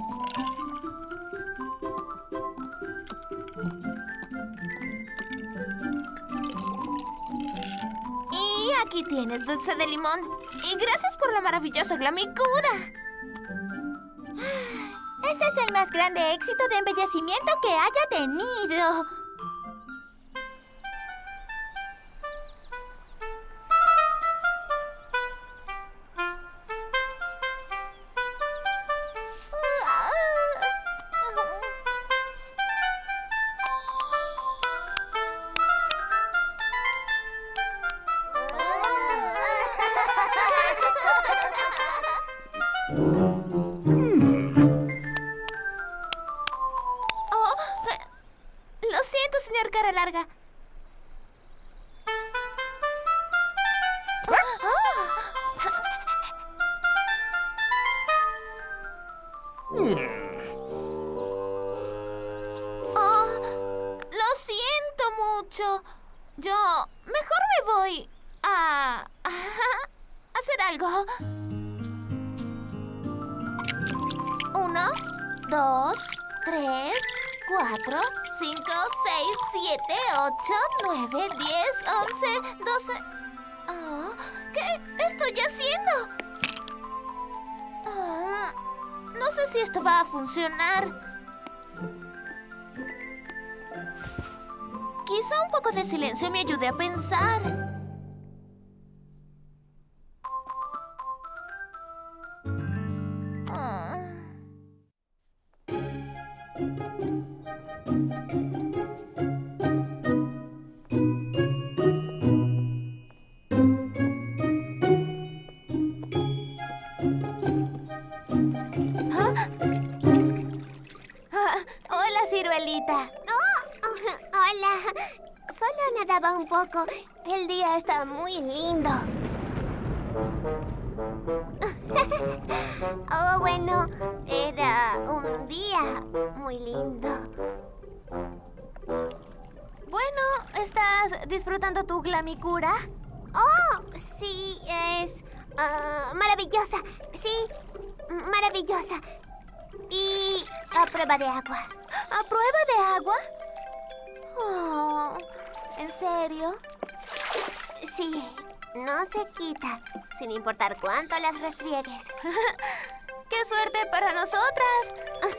Y aquí tienes dulce de limón. Y gracias por la maravillosa glamicura. Este es el más grande éxito de embellecimiento que haya tenido. Lo siento, señor Cara Larga. Lo siento mucho. Yo mejor me voy a hacer algo. 1, 2, 3, 4, 5, 6, 7, 8, 9, 10, 11, 12... Oh, ¿qué estoy haciendo? No sé si esto va a funcionar. Quizá un poco de silencio me ayude a pensar. Hola, ciruelita. Hola. Solo nadaba un poco. El día está muy lindo. Oh, bueno, era un día muy lindo. Bueno, ¿estás disfrutando tu glamicura? Oh, sí, es maravillosa. Sí, maravillosa. Y a prueba de agua. ¿A prueba de agua? Oh, ¿en serio? Sí, no se quita, sin importar cuánto las restriegues. ¡Qué suerte para nosotras!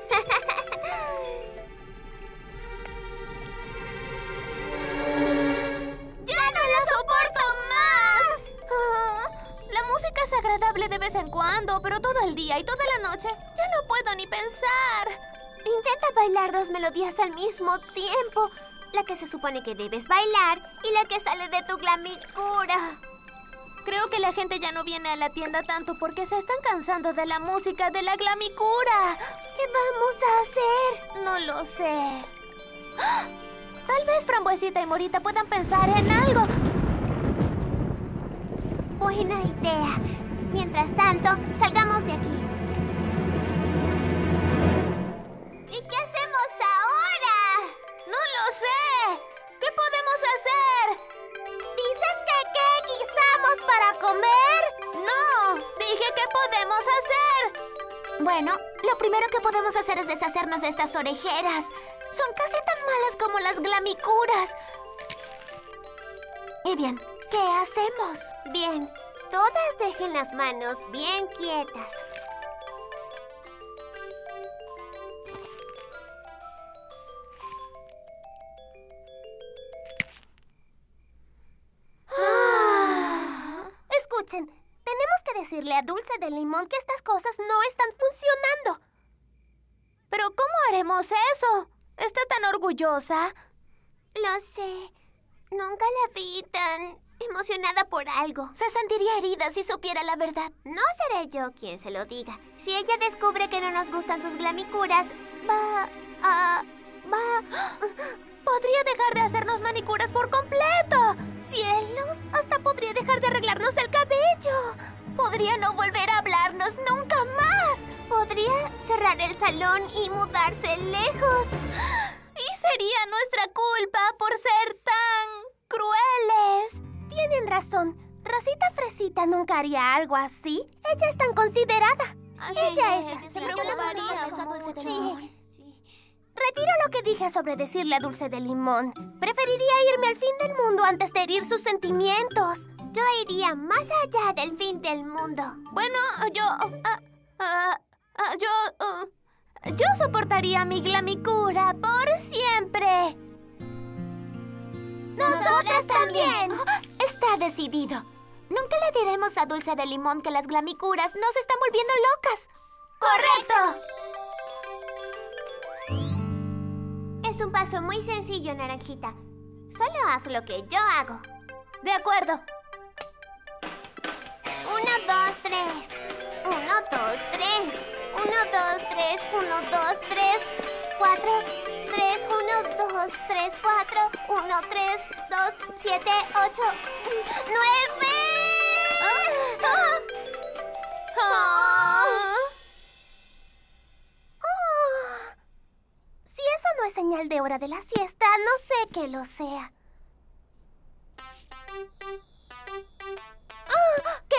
¡Ya no la soporto más! La música es agradable de vez en cuando, pero todo el día y toda la noche ya no puedo ni pensar. Intenta bailar 2 melodías al mismo tiempo. La que se supone que debes bailar y la que sale de tu glamicura. Creo que la gente ya no viene a la tienda tanto porque se están cansando de la música de la glamicura. ¿Qué vamos a hacer? No lo sé. ¡Ah! Tal vez Frambuesita y Morita puedan pensar en algo. Buena idea. Mientras tanto, salgamos de aquí. ¿Y qué hacemos ahora? ¡No lo sé! ¿Qué podemos hacer? ¿Dices que qué guisamos para comer? No, dije que podemos hacer. Bueno, lo primero que podemos hacer es deshacernos de estas orejeras. Son casi tan malas como las glamicuras. Y bien, ¿qué hacemos? Bien, todas dejen las manos bien quietas. Escuchen, tenemos que decirle a Dulce de Limón que estas cosas no están funcionando. ¿Pero cómo haremos eso? ¿Está tan orgullosa? Lo sé. Nunca la vi tan emocionada por algo. Se sentiría herida si supiera la verdad. No seré yo quien se lo diga. Si ella descubre que no nos gustan sus glamicuras, Podría dejar de hacernos manicuras por completo. ¡Cielos! Hasta podría dejar de arreglarnos el cabello. Podría no volver a hablarnos nunca más. Podría cerrar el salón y mudarse lejos. Y sería nuestra culpa por ser tan crueles. Tienen razón. Rosita Fresita nunca haría algo así. Ella es tan considerada. Ella es así. Se preocuparía mucho. Sí. Retiro lo que dije sobre decirle a Dulce de Limón. Preferiría irme al fin del mundo antes de herir sus sentimientos. Yo iría más allá del fin del mundo. Bueno, yo soportaría mi glamicura por siempre. ¡Nosotras también! Está decidido. Nunca le diremos a Dulce de Limón que las glamicuras nos están volviendo locas. ¡Correcto! Es un paso muy sencillo, Naranjita. Solo haz lo que yo hago. De acuerdo. 1, 2, 3. 1, 2, 3. 1, 2, 3. 1, 2, 3. 4, 3. 1, 2, 3, 4. 1, 3, 2, 7, 8, 9. Si eso no es señal de hora de la siesta, no sé qué lo sea. ¿Qué?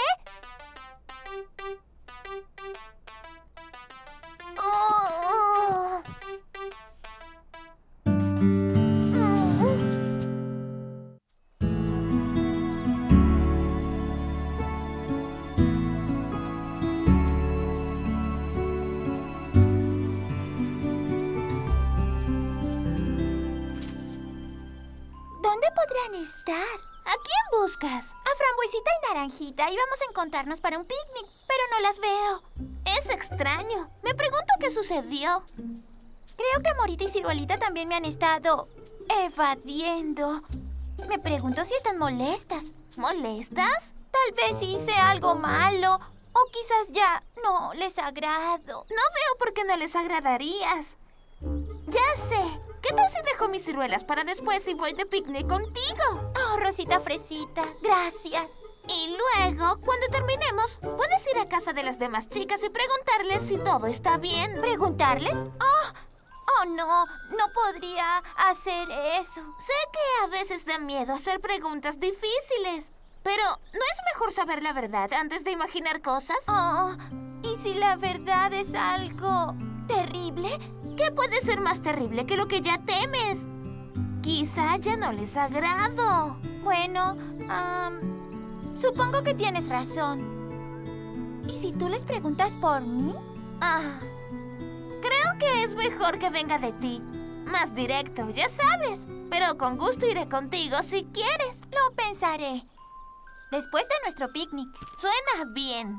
¿Dónde podrán estar? ¿A quién buscas? A Frambuesita y Naranjita. Íbamos a encontrarnos para un picnic, pero no las veo. Es extraño. Me pregunto qué sucedió. Creo que Morita y Ciruelita también me han estado evadiendo. Me pregunto si están molestas. ¿Molestas? Tal vez hice algo malo. O quizás ya no les agrado. No veo por qué no les agradarías. Ya sé. ¿Qué tal si dejo mis ciruelas para después y voy de picnic contigo? Oh, Rosita Fresita, gracias. Y luego, cuando terminemos, puedes ir a casa de las demás chicas y preguntarles si todo está bien. ¿Preguntarles? Oh, no podría hacer eso. Sé que a veces da miedo hacer preguntas difíciles, pero ¿no es mejor saber la verdad antes de imaginar cosas? Oh, ¿y si la verdad es algo terrible? ¿Qué puede ser más terrible que lo que ya temes? Quizá ya no les agrado. Bueno, supongo que tienes razón. ¿Y si tú les preguntas por mí? Creo que es mejor que venga de ti. Más directo, ya sabes. Pero con gusto iré contigo si quieres. Lo pensaré. Después de nuestro picnic. Suena bien.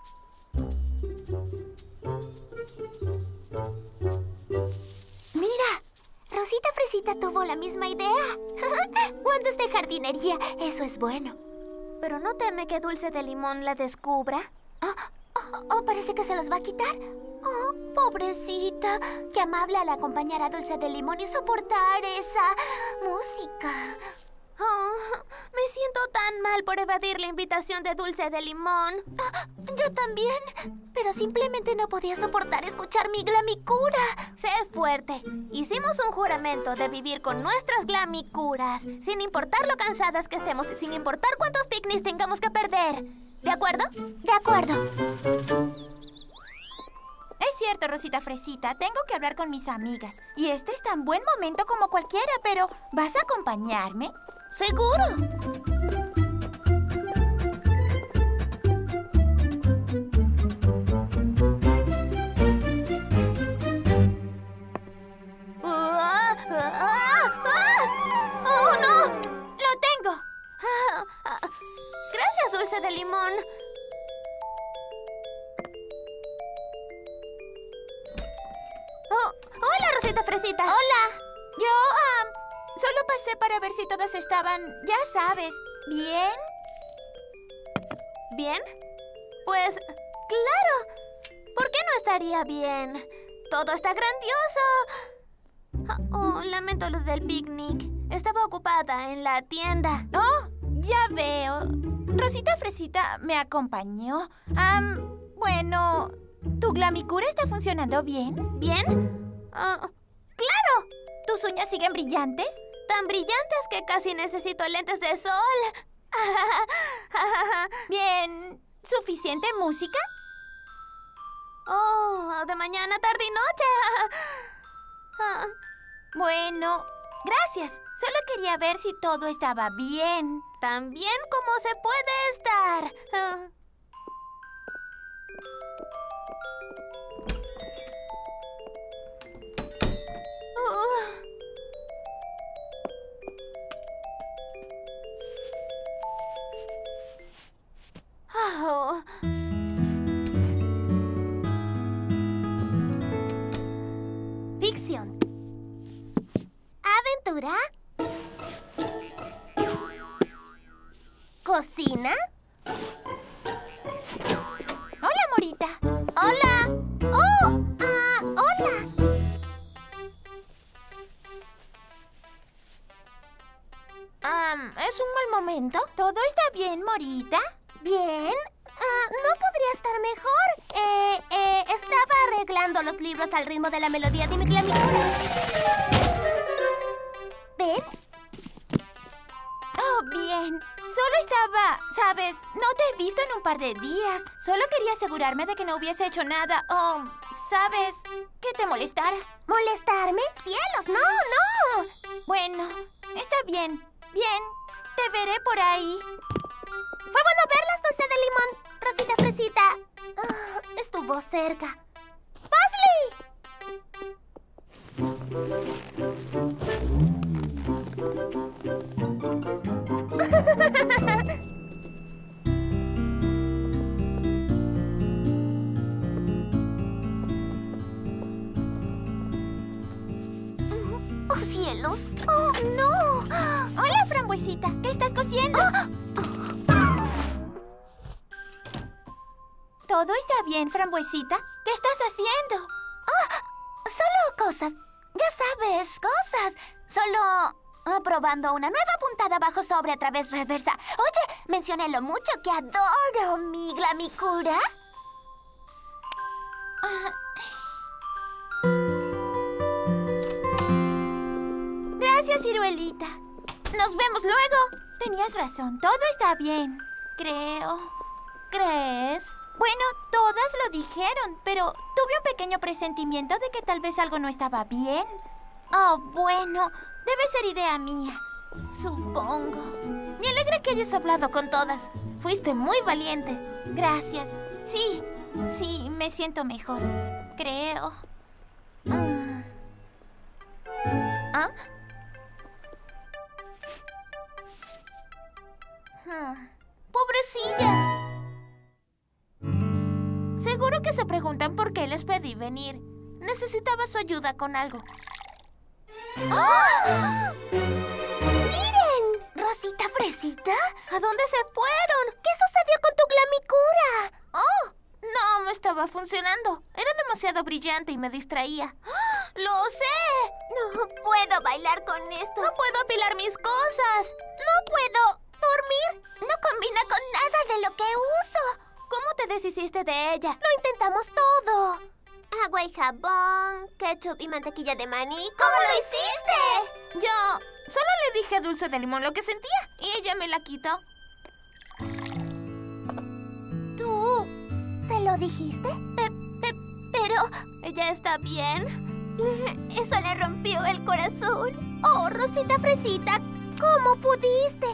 Mira, Rosita Fresita tuvo la misma idea. Guantes de jardinería, eso es bueno. ¿Pero no teme que Dulce de Limón la descubra? Parece que se los va a quitar. Oh, pobrecita. Qué amable al acompañar a Dulce de Limón y soportar esa música. Me siento tan mal por evadir la invitación de Dulce de Limón. Yo también. Pero simplemente no podía soportar escuchar mi glamicura. Sé fuerte. Hicimos un juramento de vivir con nuestras glamicuras, sin importar lo cansadas que estemos y sin importar cuántos picnics tengamos que perder. ¿De acuerdo? De acuerdo. Es cierto, Rosita Fresita. Tengo que hablar con mis amigas. Y este es tan buen momento como cualquiera, pero ¿vas a acompañarme? ¡Seguro! ¡Oh, no! ¡Lo tengo! Gracias, Dulce de Limón. Hola, Rosita Fresita. Hola. Yo, solo pasé para ver si todas estaban, ya sabes, ¿bien? ¿Bien? Pues, claro. ¿Por qué no estaría bien? Todo está grandioso. Lamento lo del picnic. Estaba ocupada en la tienda. Oh, ya veo. Rosita Fresita me acompañó. Bueno, ¿tu glamicura está funcionando bien? ¿Bien? ¡Claro! ¿Tus uñas siguen brillantes? Tan brillantes que casi necesito lentes de sol. Bien, ¿suficiente música? De mañana, tarde y noche. Bueno, gracias. Solo quería ver si todo estaba bien. Tan bien como se puede estar. Ficción. Aventura. Cocina. Hola, Morita. Hola. Hola. ¿Es un mal momento? ¿Todo está bien, Morita? ¿Bien? No podría estar mejor. Estaba arreglando los libros al ritmo de la melodía de mi glamicura. ¿Ven? Oh, bien. Solo estaba, ¿sabes? No te he visto en un par de días. Solo quería asegurarme de que no hubiese hecho nada. ¿Sabes? Que te molestara. ¿Molestarme? ¡Cielos! ¡No! Bueno, está bien. Bien, te veré por ahí. Fue bueno verlas, Dulce de Limón. Rosita Fresita. Estuvo cerca. ¡Oh, cielos! ¡Oh, no! Hola, Frambuesita. ¿Qué estás cociendo? ¿Todo está bien, Frambuesita? ¿Qué estás haciendo? Solo cosas. Ya sabes, cosas. Solo probando una nueva puntada bajo sobre a través reversa. Oye, mencioné lo mucho que adoro mi glamicura. Gracias, Ciruelita. Nos vemos luego. Tenías razón. Todo está bien. Creo. ¿Crees? Bueno, todas lo dijeron, pero tuve un pequeño presentimiento de que tal vez algo no estaba bien. Oh, bueno, debe ser idea mía. Supongo. Me alegra que hayas hablado con todas. Fuiste muy valiente. Gracias. Sí, me siento mejor. creo. ¿Ah? ¡Pobrecillas! Seguro que se preguntan por qué les pedí venir. Necesitaba su ayuda con algo. ¡Oh! ¡Miren! ¿Rosita Fresita? ¿A dónde se fueron? ¿Qué sucedió con tu glamicura? ¡Oh! No, me estaba funcionando. Era demasiado brillante y me distraía. ¡Lo sé! No puedo bailar con esto. No puedo apilar mis cosas. No puedo dormir. No combina con nada de lo que uso. ¿Cómo te deshiciste de ella? Lo intentamos todo. Agua y jabón, ketchup y mantequilla de maní. ¿Cómo lo hiciste? Yo solo le dije a Dulce de Limón lo que sentía y ella me la quitó. ¿Tú se lo dijiste? Pero... ¿Ella está bien? Eso le rompió el corazón. Oh, Rosita Fresita, ¿cómo pudiste?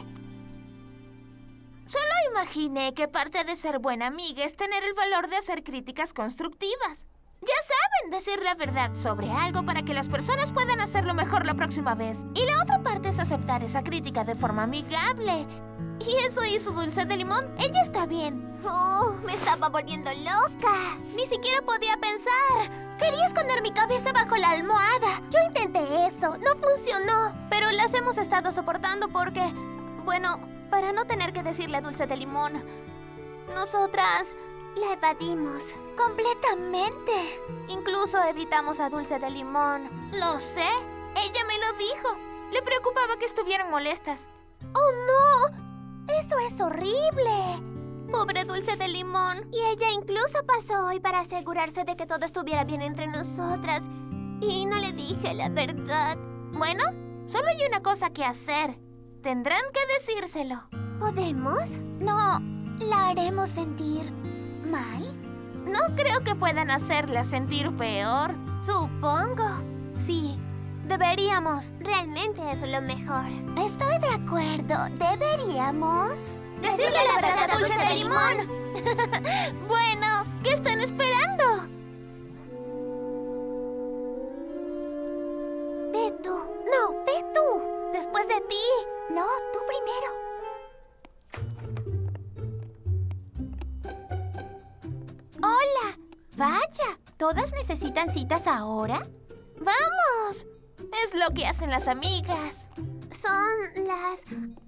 Solo imaginé que parte de ser buena amiga es tener el valor de hacer críticas constructivas. Ya saben, decir la verdad sobre algo para que las personas puedan hacerlo mejor la próxima vez. Y la otra parte es aceptar esa crítica de forma amigable. Y eso hizo Dulce de Limón. Ella está bien. Oh, me estaba volviendo loca. Ni siquiera podía pensar. Quería esconder mi cabeza bajo la almohada. Yo intenté eso. No funcionó. Pero las hemos estado soportando porque... Bueno, para no tener que decirle a Dulce de Limón. Nosotras... la evadimos. Completamente. Incluso evitamos a Dulce de Limón. Lo sé. Ella me lo dijo. Le preocupaba que estuvieran molestas. ¡Oh, no! ¡Eso es horrible! Pobre Dulce de Limón. Y ella incluso pasó hoy para asegurarse de que todo estuviera bien entre nosotras. Y no le dije la verdad. Bueno, solo hay una cosa que hacer. Tendrán que decírselo. ¿Podemos? No, la haremos sentir mal. No creo que puedan hacerla sentir peor. Supongo. Sí, deberíamos. Realmente es lo mejor. Estoy de acuerdo. Deberíamos decirle la verdad a Dulce de Limón. Bueno, ¿qué están esperando? Ve tú. No, ve tú. Después de ti. No, tú primero. ¡Hola! Vaya, ¿todas necesitan citas ahora? ¡Vamos! Es lo que hacen las amigas. Son las...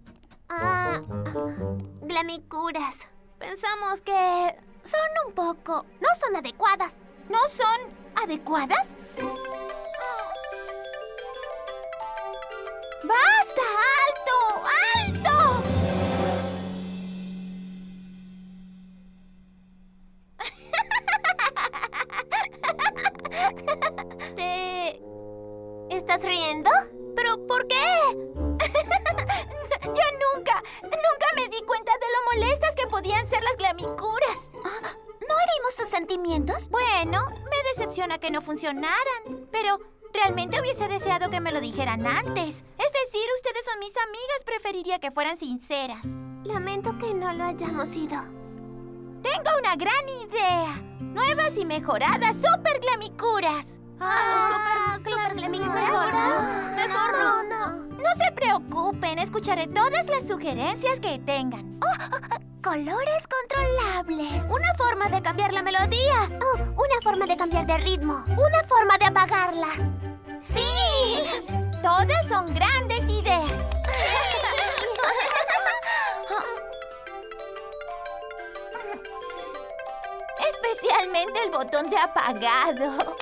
glamicuras. Pensamos que... son un poco... no son adecuadas. ¿No son adecuadas? ¡Basta! ¡Alto! ¡Alto! ¿Estás riendo? ¿Pero por qué? Yo nunca me di cuenta de lo molestas que podían ser las glamicuras. ¿No herimos tus sentimientos? Bueno, me decepciona que no funcionaran, pero realmente hubiese deseado que me lo dijeran antes. Es decir, ustedes son mis amigas, preferiría que fueran sinceras. Lamento que no lo hayamos sido. Tengo una gran idea. Nuevas y mejoradas super glamicuras. Super glamicuras. Mejor no. No se preocupen, escucharé todas las sugerencias que tengan. Colores controlables. Una forma de cambiar la melodía. Una forma de cambiar de ritmo. Una forma de apagarlas. ¡Sí! Todas son grandes ideas. Especialmente el botón de apagado.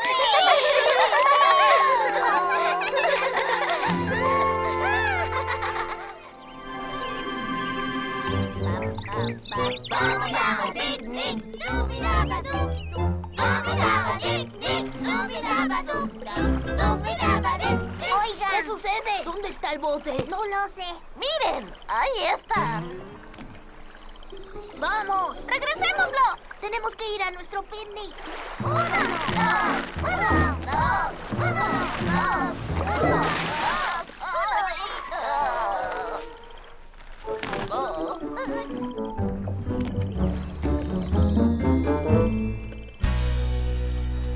Vamos a un picnic, dubidabadú. Vamos a un picnic, dubidabadú. Dubidabadú. Oigan, ¿qué sucede? ¿Dónde está el bote? No lo sé. Miren, ahí está. ¡Vamos! ¡Regresémoslo! Tenemos que ir a nuestro picnic. 1, 2, 1, 2, 1, 2, 1, 2, 1.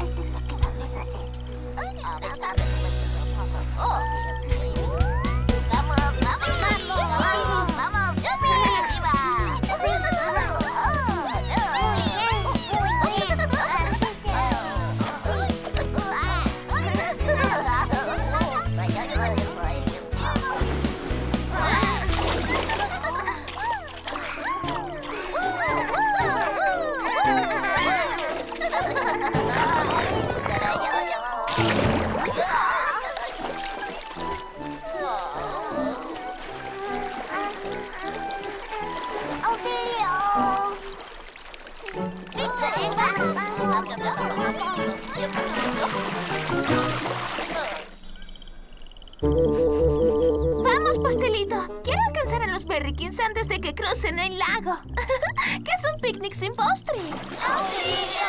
¡Vamos, Pastelito! Quiero alcanzar a los Berrykins antes de que crucen el lago. ¿Qué es un picnic sin postre? ¡Auxilio!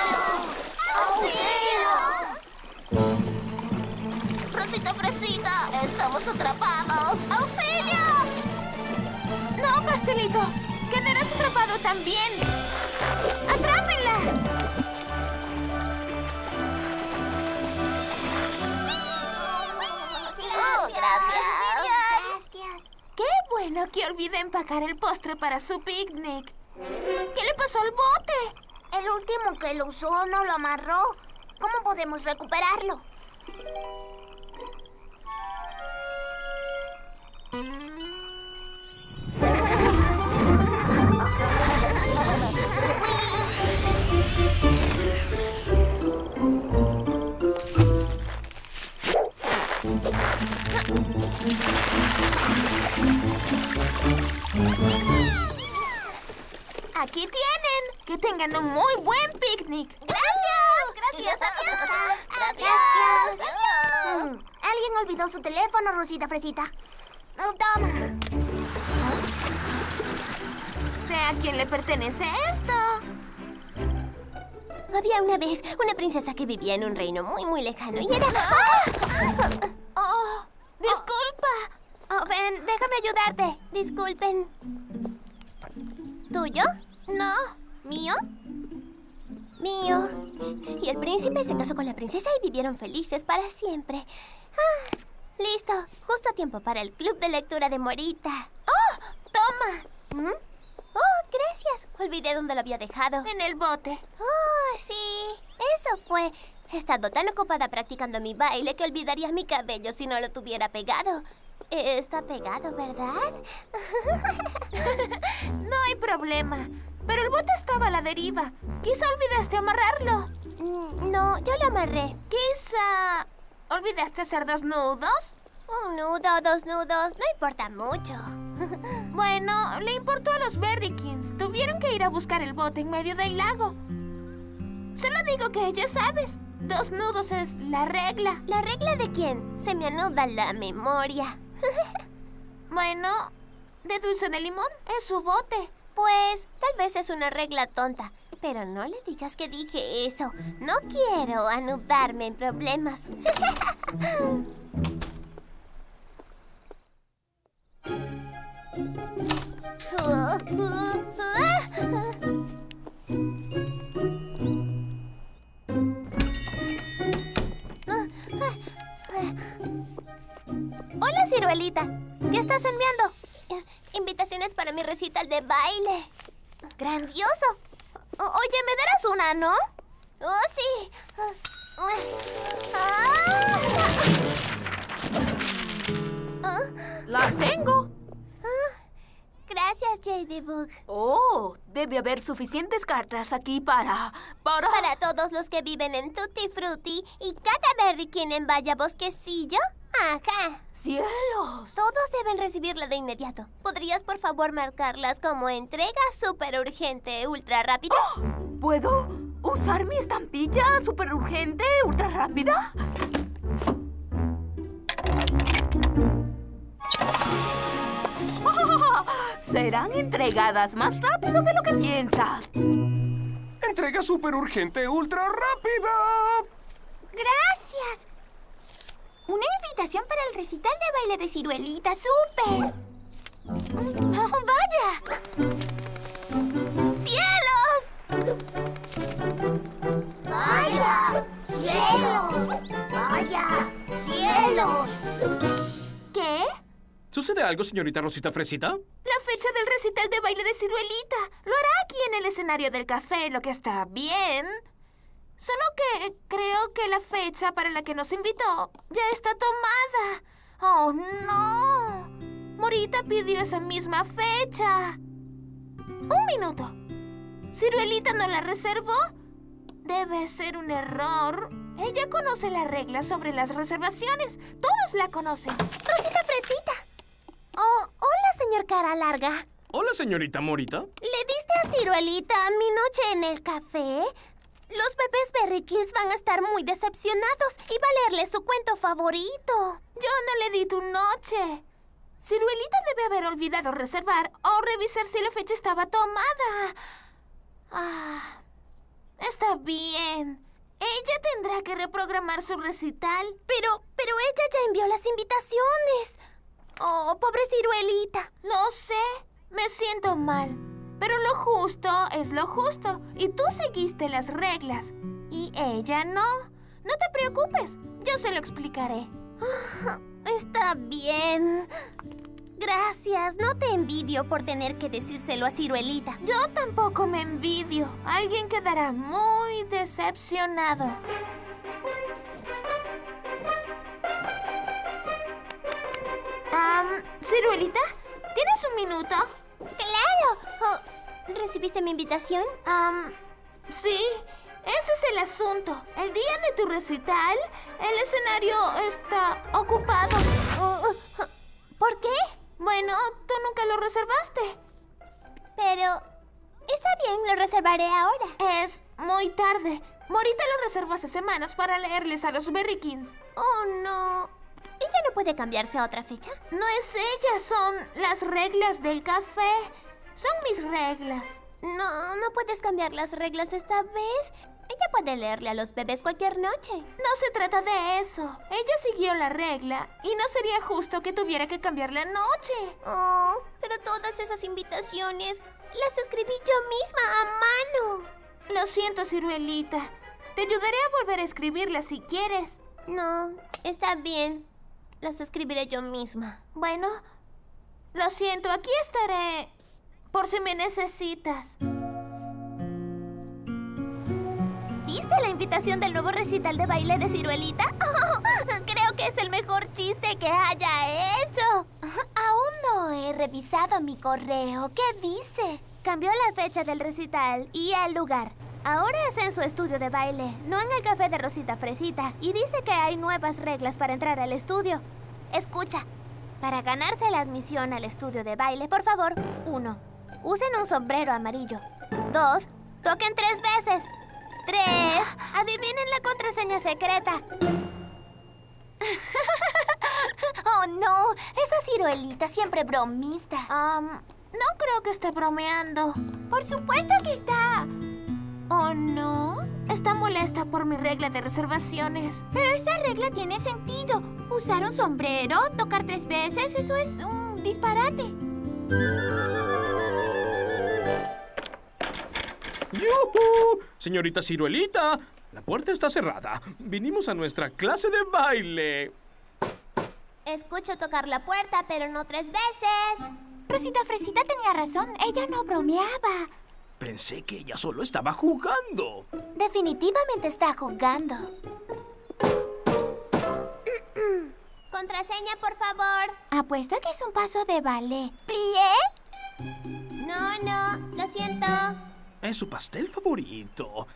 ¡Auxilio! Fresita, Fresita, estamos atrapados. ¡Auxilio! No, Pastelito. Quedarás atrapado también. ¡Atrápenla! Gracias. ¡Qué bueno que olvidé empacar el postre para su picnic! ¿Qué le pasó al bote? El último que lo usó no lo amarró. ¿Cómo podemos recuperarlo? Aquí tienen. Que tengan un muy buen picnic. Gracias. Gracias. Alguien olvidó su teléfono, Rosita Fresita. Toma. Sé a quién le pertenece esto. Había una vez una princesa que vivía en un reino muy lejano y era... Oh, disculpa. Oh, ven, déjame ayudarte. Disculpen. ¿Tuyo? No. ¿Mío? Mío. Y el príncipe se casó con la princesa y vivieron felices para siempre. Ah, listo. Justo a tiempo para el club de lectura de Morita. ¡Oh! ¡Toma! ¿Mm? Oh, gracias. Olvidé dónde lo había dejado. En el bote. Oh, sí. Eso fue. He estado tan ocupada practicando mi baile que olvidaría mi cabello si no lo tuviera pegado. Está pegado, ¿verdad? No hay problema. Pero el bote estaba a la deriva. Quizá olvidaste amarrarlo. No, yo lo amarré. Quizá... ¿olvidaste hacer 2 nudos? Un nudo, 2 nudos, no importa mucho. Bueno, le importó a los Berrykins. Tuvieron que ir a buscar el bote en medio del lago. Solo digo que ya sabes, 2 nudos es la regla. ¿La regla de quién? Se me anuda la memoria. Bueno, de dulce de limón es su bote. Pues, tal vez es una regla tonta. Pero no le digas que dije eso. No quiero anudarme en problemas. Hola, ciruelita. ¿Qué estás enviando? Invitaciones para mi recital de baile. ¡Grandioso! Oye, ¿me darás una, no? ¡Oh, sí! ¡Las tengo! Gracias, J.D. Book. Oh, debe haber suficientes cartas aquí para... Para todos los que viven en Tutti Frutti y cada Berrykin en Vaya Bosquecillo. Ajá. ¡Cielos! Todos deben recibirla de inmediato. ¿Podrías, por favor, marcarlas como entrega súper urgente, ultra rápida? ¡Oh! ¿Puedo usar mi estampilla súper urgente, ultra rápida? Serán entregadas más rápido de lo que piensas. Entrega súper urgente, ultra rápida. ¡Gracias! Una invitación para el recital de baile de ciruelita. ¡Súper! ¡Oh, vaya! ¡Cielos! ¡Vaya! ¡Cielo! ¡Vaya! ¡Cielo! ¡Cielos! ¿Qué? ¿Sucede algo, señorita Rosita Fresita? La fecha del recital de baile de Ciruelita. Lo hará aquí en el escenario del café, lo que está bien. Solo que creo que la fecha para la que nos invitó ya está tomada. ¡Oh, no! Morita pidió esa misma fecha. Un minuto. ¿Ciruelita no la reservó? Debe ser un error. Ella conoce las reglas sobre las reservaciones. Todos la conocen. ¡Rosita Fresita! Oh, hola, señor Cara Larga. Hola, señorita Morita. ¿Le diste a Ciruelita mi noche en el café? Los bebés Berrykins van a estar muy decepcionados y va a leerle su cuento favorito. Yo no le di tu noche. Ciruelita debe haber olvidado reservar o revisar si la fecha estaba tomada. Ah, está bien. Ella tendrá que reprogramar su recital. Pero ella ya envió las invitaciones. Oh, pobre Ciruelita. Lo sé. Me siento mal. Pero lo justo es lo justo. Y tú seguiste las reglas. Y ella no. No te preocupes. Yo se lo explicaré. Está bien. Gracias. No te envidio por tener que decírselo a Ciruelita. Yo tampoco me envidio. Alguien quedará muy decepcionado. Ciruelita, ¿tienes un minuto? ¡Claro! Oh, ¿recibiste mi invitación? Sí. Ese es el asunto. El día de tu recital, el escenario está ocupado. ¿Por qué? Bueno, tú nunca lo reservaste. Pero está bien, lo reservaré ahora. Es muy tarde. Morita lo reservó hace semanas para leerles a los Berrykins. Oh, no. ¿Ella no puede cambiarse a otra fecha? No es ella, son las reglas del café. Son mis reglas. No puedes cambiar las reglas esta vez. Ella puede leerle a los bebés cualquier noche. No se trata de eso. Ella siguió la regla y no sería justo que tuviera que cambiar la noche. Oh, pero todas esas invitaciones las escribí yo misma a mano. Lo siento, Ciruelita. Te ayudaré a volver a escribirlas si quieres. No, está bien. Las escribiré yo misma. Bueno, lo siento. Aquí estaré por si me necesitas. ¿Viste la invitación del nuevo recital de baile de Ciruelita? Oh, creo que es el mejor chiste que haya hecho. Aún no he revisado mi correo. ¿Qué dice? Cambió la fecha del recital y el lugar. Ahora es en su estudio de baile, no en el café de Rosita Fresita. Y dice que hay nuevas reglas para entrar al estudio. Escucha, para ganarse la admisión al estudio de baile, por favor, 1. Usen un sombrero amarillo. 2. Toquen 3 veces. 3. Adivinen la contraseña secreta. Oh, no. Esa Ciruelita siempre bromista. No creo que esté bromeando. Por supuesto que está. ¿O no? Está molesta por mi regla de reservaciones. Pero esta regla tiene sentido. Usar un sombrero, tocar 3 veces, eso es un disparate. ¡Yujú! Señorita Ciruelita, la puerta está cerrada. Vinimos a nuestra clase de baile. Escucho tocar la puerta, pero no 3 veces. Rosita Fresita tenía razón. Ella no bromeaba. Pensé que ella solo estaba jugando. Definitivamente está jugando. Contraseña, por favor. Apuesto que es un paso de ballet. ¿Plié? No, lo siento. Es su pastel favorito.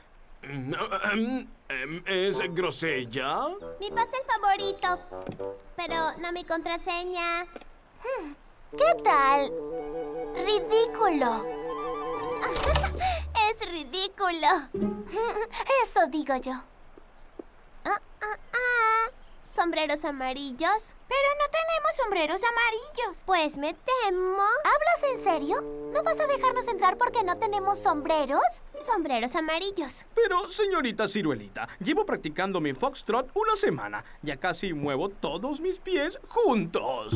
¿Es grosella? Mi pastel favorito. Pero no mi contraseña. ¿Qué tal? Ridículo. Es ridículo. Eso digo yo. ¿Sombreros amarillos? Pero no tenemos sombreros amarillos. Pues me temo. ¿Hablas en serio? ¿No vas a dejarnos entrar porque no tenemos sombreros? Sombreros amarillos. Pero, señorita Ciruelita, llevo practicando mi foxtrot una semana. Ya casi muevo todos mis pies juntos.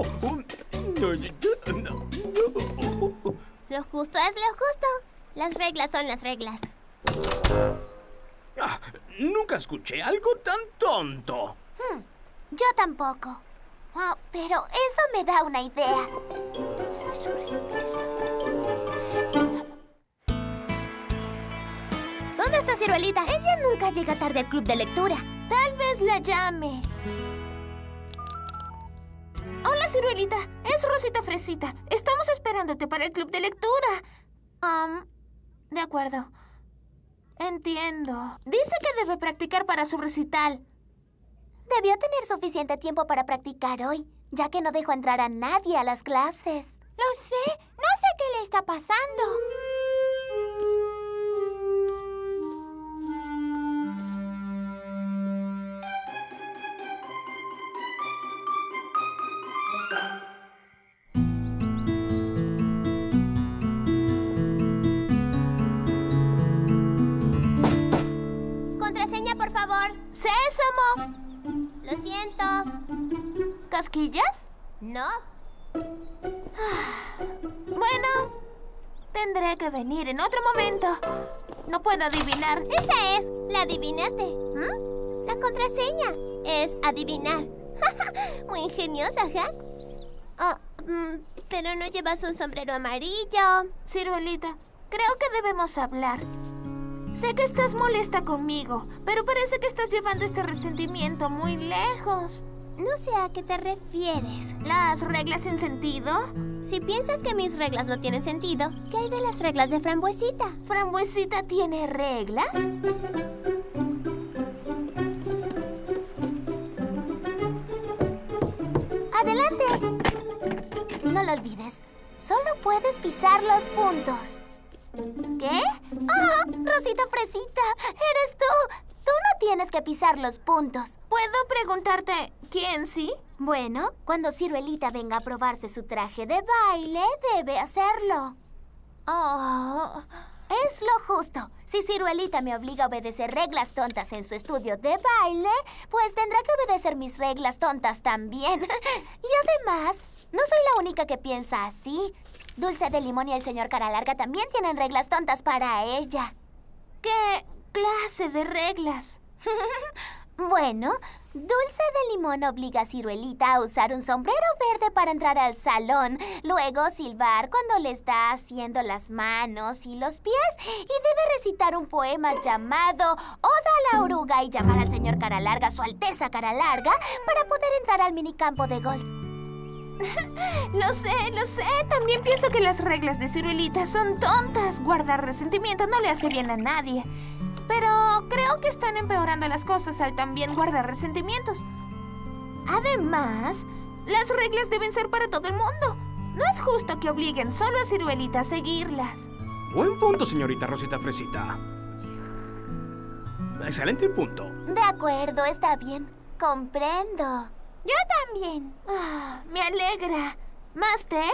Lo justo es lo justo. Las reglas son las reglas. Nunca escuché algo tan tonto. Yo Yo tampoco. Oh, pero eso me da una idea. ¿Dónde está Ciruelita? Ella nunca llega tarde al club de lectura. Tal vez la llame. Hola, Ciruelita. Es Rosita Fresita. Estamos esperándote para el club de lectura. De acuerdo. Entiendo. Dice que debe practicar para su recital. Debió tener suficiente tiempo para practicar hoy, ya que no dejó entrar a nadie a las clases. Lo sé. No sé qué le está pasando. Contraseña, por favor. ¡Sésamo! Lo siento. ¿Casquillas? No. Bueno, tendré que venir en otro momento. No puedo adivinar. Esa es. La adivinaste. La contraseña es adivinar. Muy ingeniosa, ¿ja? Oh, pero no llevas un sombrero amarillo. Ciruelita, creo que debemos hablar. Sé que estás molesta conmigo, pero parece que estás llevando este resentimiento muy lejos. No sé a qué te refieres. ¿Las reglas sin sentido? Si piensas que mis reglas no tienen sentido, ¿qué hay de las reglas de Frambuesita? ¿Frambuesita tiene reglas? ¡Adelante! No lo olvides. Solo puedes pisar los puntos. ¿Qué? ¡Ah! Rosita Fresita, eres tú. Tú no tienes que pisar los puntos. ¿Puedo preguntarte quién sí? Bueno, cuando Ciruelita venga a probarse su traje de baile, debe hacerlo. Oh. Es lo justo. Si Ciruelita me obliga a obedecer reglas tontas en su estudio de baile, pues tendrá que obedecer mis reglas tontas también. Y además, no soy la única que piensa así. Dulce de Limón y el señor Caralarga también tienen reglas tontas para ella. ¿Qué clase de reglas? Bueno, Dulce de Limón obliga a Ciruelita a usar un sombrero verde para entrar al salón, luego silbar cuando le está haciendo las manos y los pies y debe recitar un poema llamado Oda a la Oruga y llamar al señor Caralarga, su Alteza Caralarga, para poder entrar al minicampo de golf. Lo sé. También pienso que las reglas de Ciruelita son tontas. Guardar resentimiento no le hace bien a nadie. Pero creo que están empeorando las cosas al también guardar resentimientos. Además, las reglas deben ser para todo el mundo. No es justo que obliguen solo a Ciruelita a seguirlas. Buen punto, señorita Rosita Fresita. Excelente punto. De acuerdo, está bien. Comprendo. Yo también. Me alegra. ¿Más té?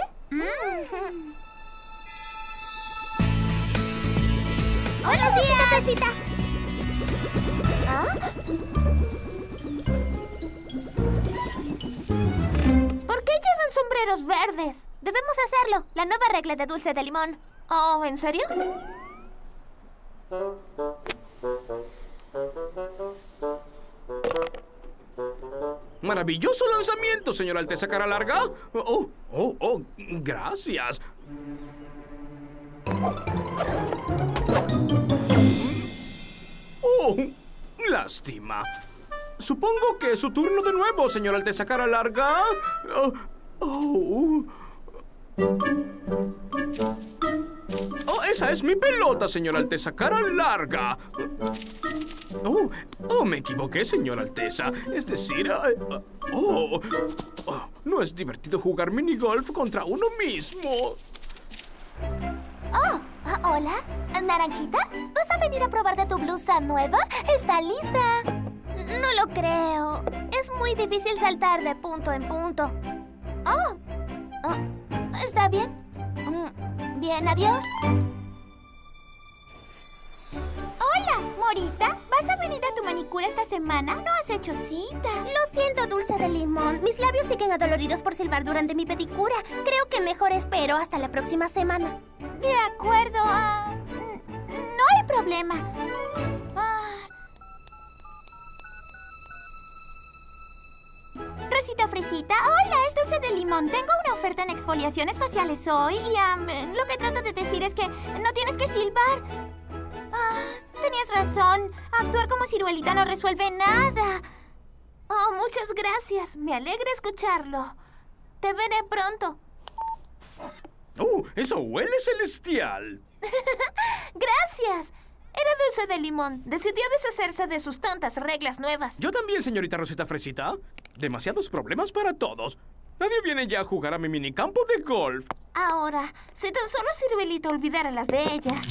¡Buenos días, Fresita! ¿Por qué llevan sombreros verdes? Debemos hacerlo. La nueva regla de Dulce de Limón. Oh, ¿en serio? Maravilloso lanzamiento, señor Alteza Caralarga. Gracias. Oh, lástima. Supongo que es su turno de nuevo, señor Alteza Caralarga. Esa es mi pelota, señor Alteza Caralarga. Me equivoqué, señor Alteza. Es decir, no es divertido jugar minigolf contra uno mismo. Hola, Naranjita. ¿Vas a venir a probar de tu blusa nueva? ¿Está lista? No lo creo. Es muy difícil saltar de punto en punto. ¿Está bien? Bien, adiós. Hola, Morita. ¿Vas a venir a tu manicura esta semana? No has hecho cita. Lo siento, Dulce de Limón. Mis labios siguen adoloridos por silbar durante mi pedicura. Creo que mejor espero hasta la próxima semana. De acuerdo. No hay problema. Rosita Fresita. Hola, es Dulce de Limón. Tengo una oferta en exfoliaciones faciales hoy y lo que trato de decir es que no tienes que silbar. Tenías razón. Actuar como ciruelita no resuelve nada. Oh, muchas gracias. Me alegra escucharlo. Te veré pronto. Eso huele celestial. Gracias. Era Dulce de Limón. Decidió deshacerse de sus tantas reglas nuevas. Yo también, señorita Rosita Fresita. Demasiados problemas para todos. Nadie viene ya a jugar a mi minicampo de golf. Ahora, si tan solo Ciruelita olvidara las de ella.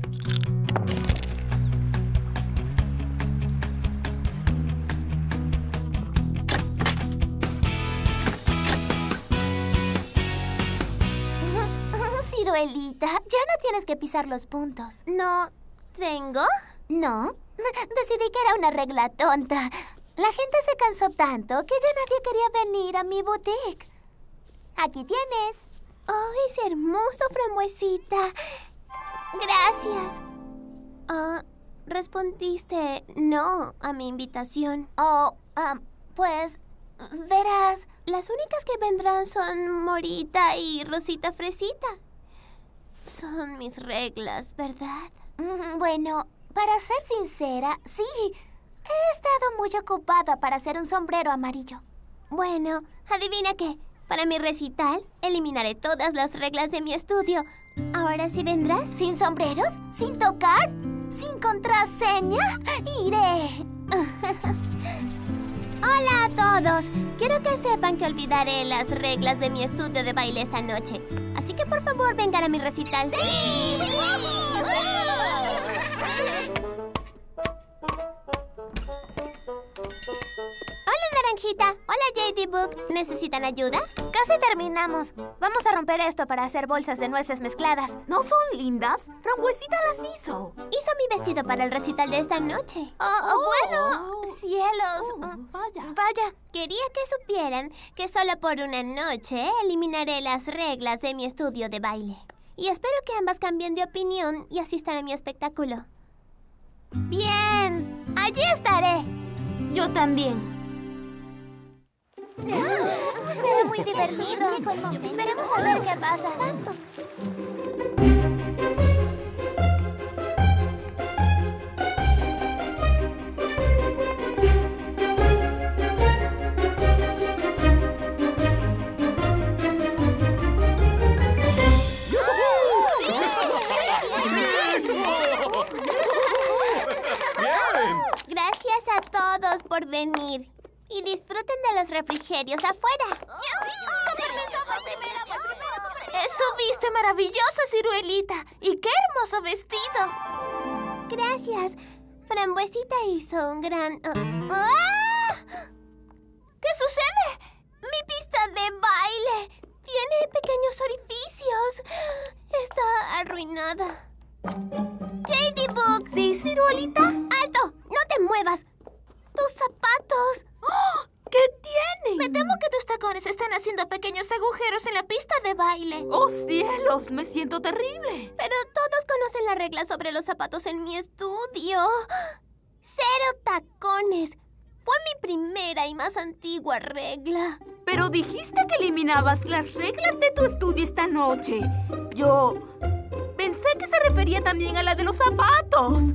Ciruelita, ya no tienes que pisar los puntos. ¿No tengo? No, decidí que era una regla tonta. La gente se cansó tanto que ya nadie quería venir a mi boutique. Aquí tienes. ¡Oh, es hermoso, Frambuesita! Gracias. Respondiste no a mi invitación. Pues, verás. Las únicas que vendrán son Morita y Rosita Fresita. Son mis reglas, ¿verdad? Bueno, para ser sincera, sí. He estado muy ocupada para hacer un sombrero amarillo. Bueno, adivina qué. Para mi recital, eliminaré todas las reglas de mi estudio. ¿Ahora sí vendrás? ¿Sin sombreros? ¿Sin tocar? ¿Sin contraseña? Iré. Hola a todos. Quiero que sepan que olvidaré las reglas de mi estudio de baile esta noche. Así que por favor vengan a mi recital. ¡Sí! Hola, Naranjita. Hola, JD Book. ¿Necesitan ayuda? Casi terminamos. Vamos a romper esto para hacer bolsas de nueces mezcladas. ¿No son lindas? Frambuesita las hizo. Hizo mi vestido para el recital de esta noche. Bueno, cielos. Vaya, quería que supieran que solo por una noche eliminaré las reglas de mi estudio de baile. Y espero que ambas cambien de opinión y asistan a mi espectáculo. Bien, allí estaré. Yo también. Será muy divertido. Esperemos a ver qué pasa. Gracias a todos por venir. Y disfruten de los refrigerios afuera. Estuviste maravillosa, Ciruelita. Y qué hermoso vestido. Gracias. Frambuesita hizo un gran... ¿Qué sucede? Mi pista de baile tiene pequeños orificios. Está arruinada. JD Book. ¿Sí, Ciruelita? ¡Alto! ¡No te muevas! ¡Tus zapatos! ¡Oh! ¿Qué tienen? Me temo que tus tacones están haciendo pequeños agujeros en la pista de baile. ¡Oh, cielos! Me siento terrible. Pero todos conocen la regla sobre los zapatos en mi estudio. 0 tacones. Fue mi primera y más antigua regla. Pero dijiste que eliminabas las reglas de tu estudio esta noche. Yo pensé que se refería también a la de los zapatos.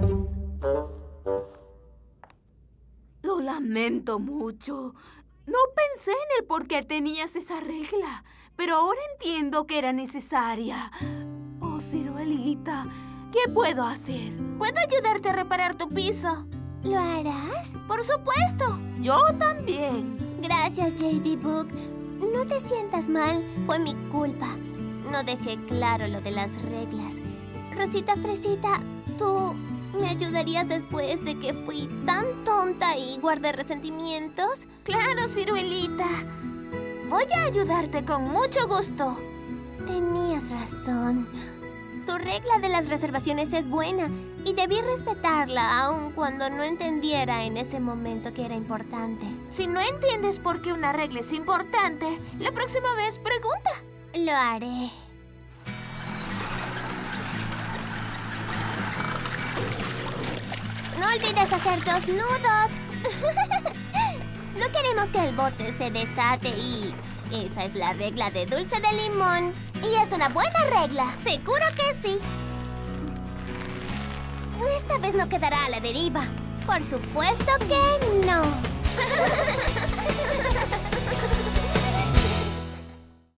Lo lamento mucho. No pensé en el por qué tenías esa regla, pero ahora entiendo que era necesaria. Oh, Ciruelita, ¿qué puedo hacer? ¿Puedo ayudarte a reparar tu piso? ¿Lo harás? ¡Por supuesto! Yo también. Gracias, JD Book. No te sientas mal. Fue mi culpa. No dejé claro lo de las reglas. Rosita Fresita, ¿tú me ayudarías después de que fui tan tonta y guardé resentimientos? Claro, Ciruelita. Voy a ayudarte con mucho gusto. Tenías razón. Tu regla de las reservaciones es buena y debí respetarla aun cuando no entendiera en ese momento que era importante. Si no entiendes por qué una regla es importante, la próxima vez pregunta. Lo haré. No olvides hacer 2 nudos. No queremos que el bote se desate y... esa es la regla de Dulce de Limón. Y es una buena regla. Seguro que sí. Esta vez no quedará a la deriva. Por supuesto que no.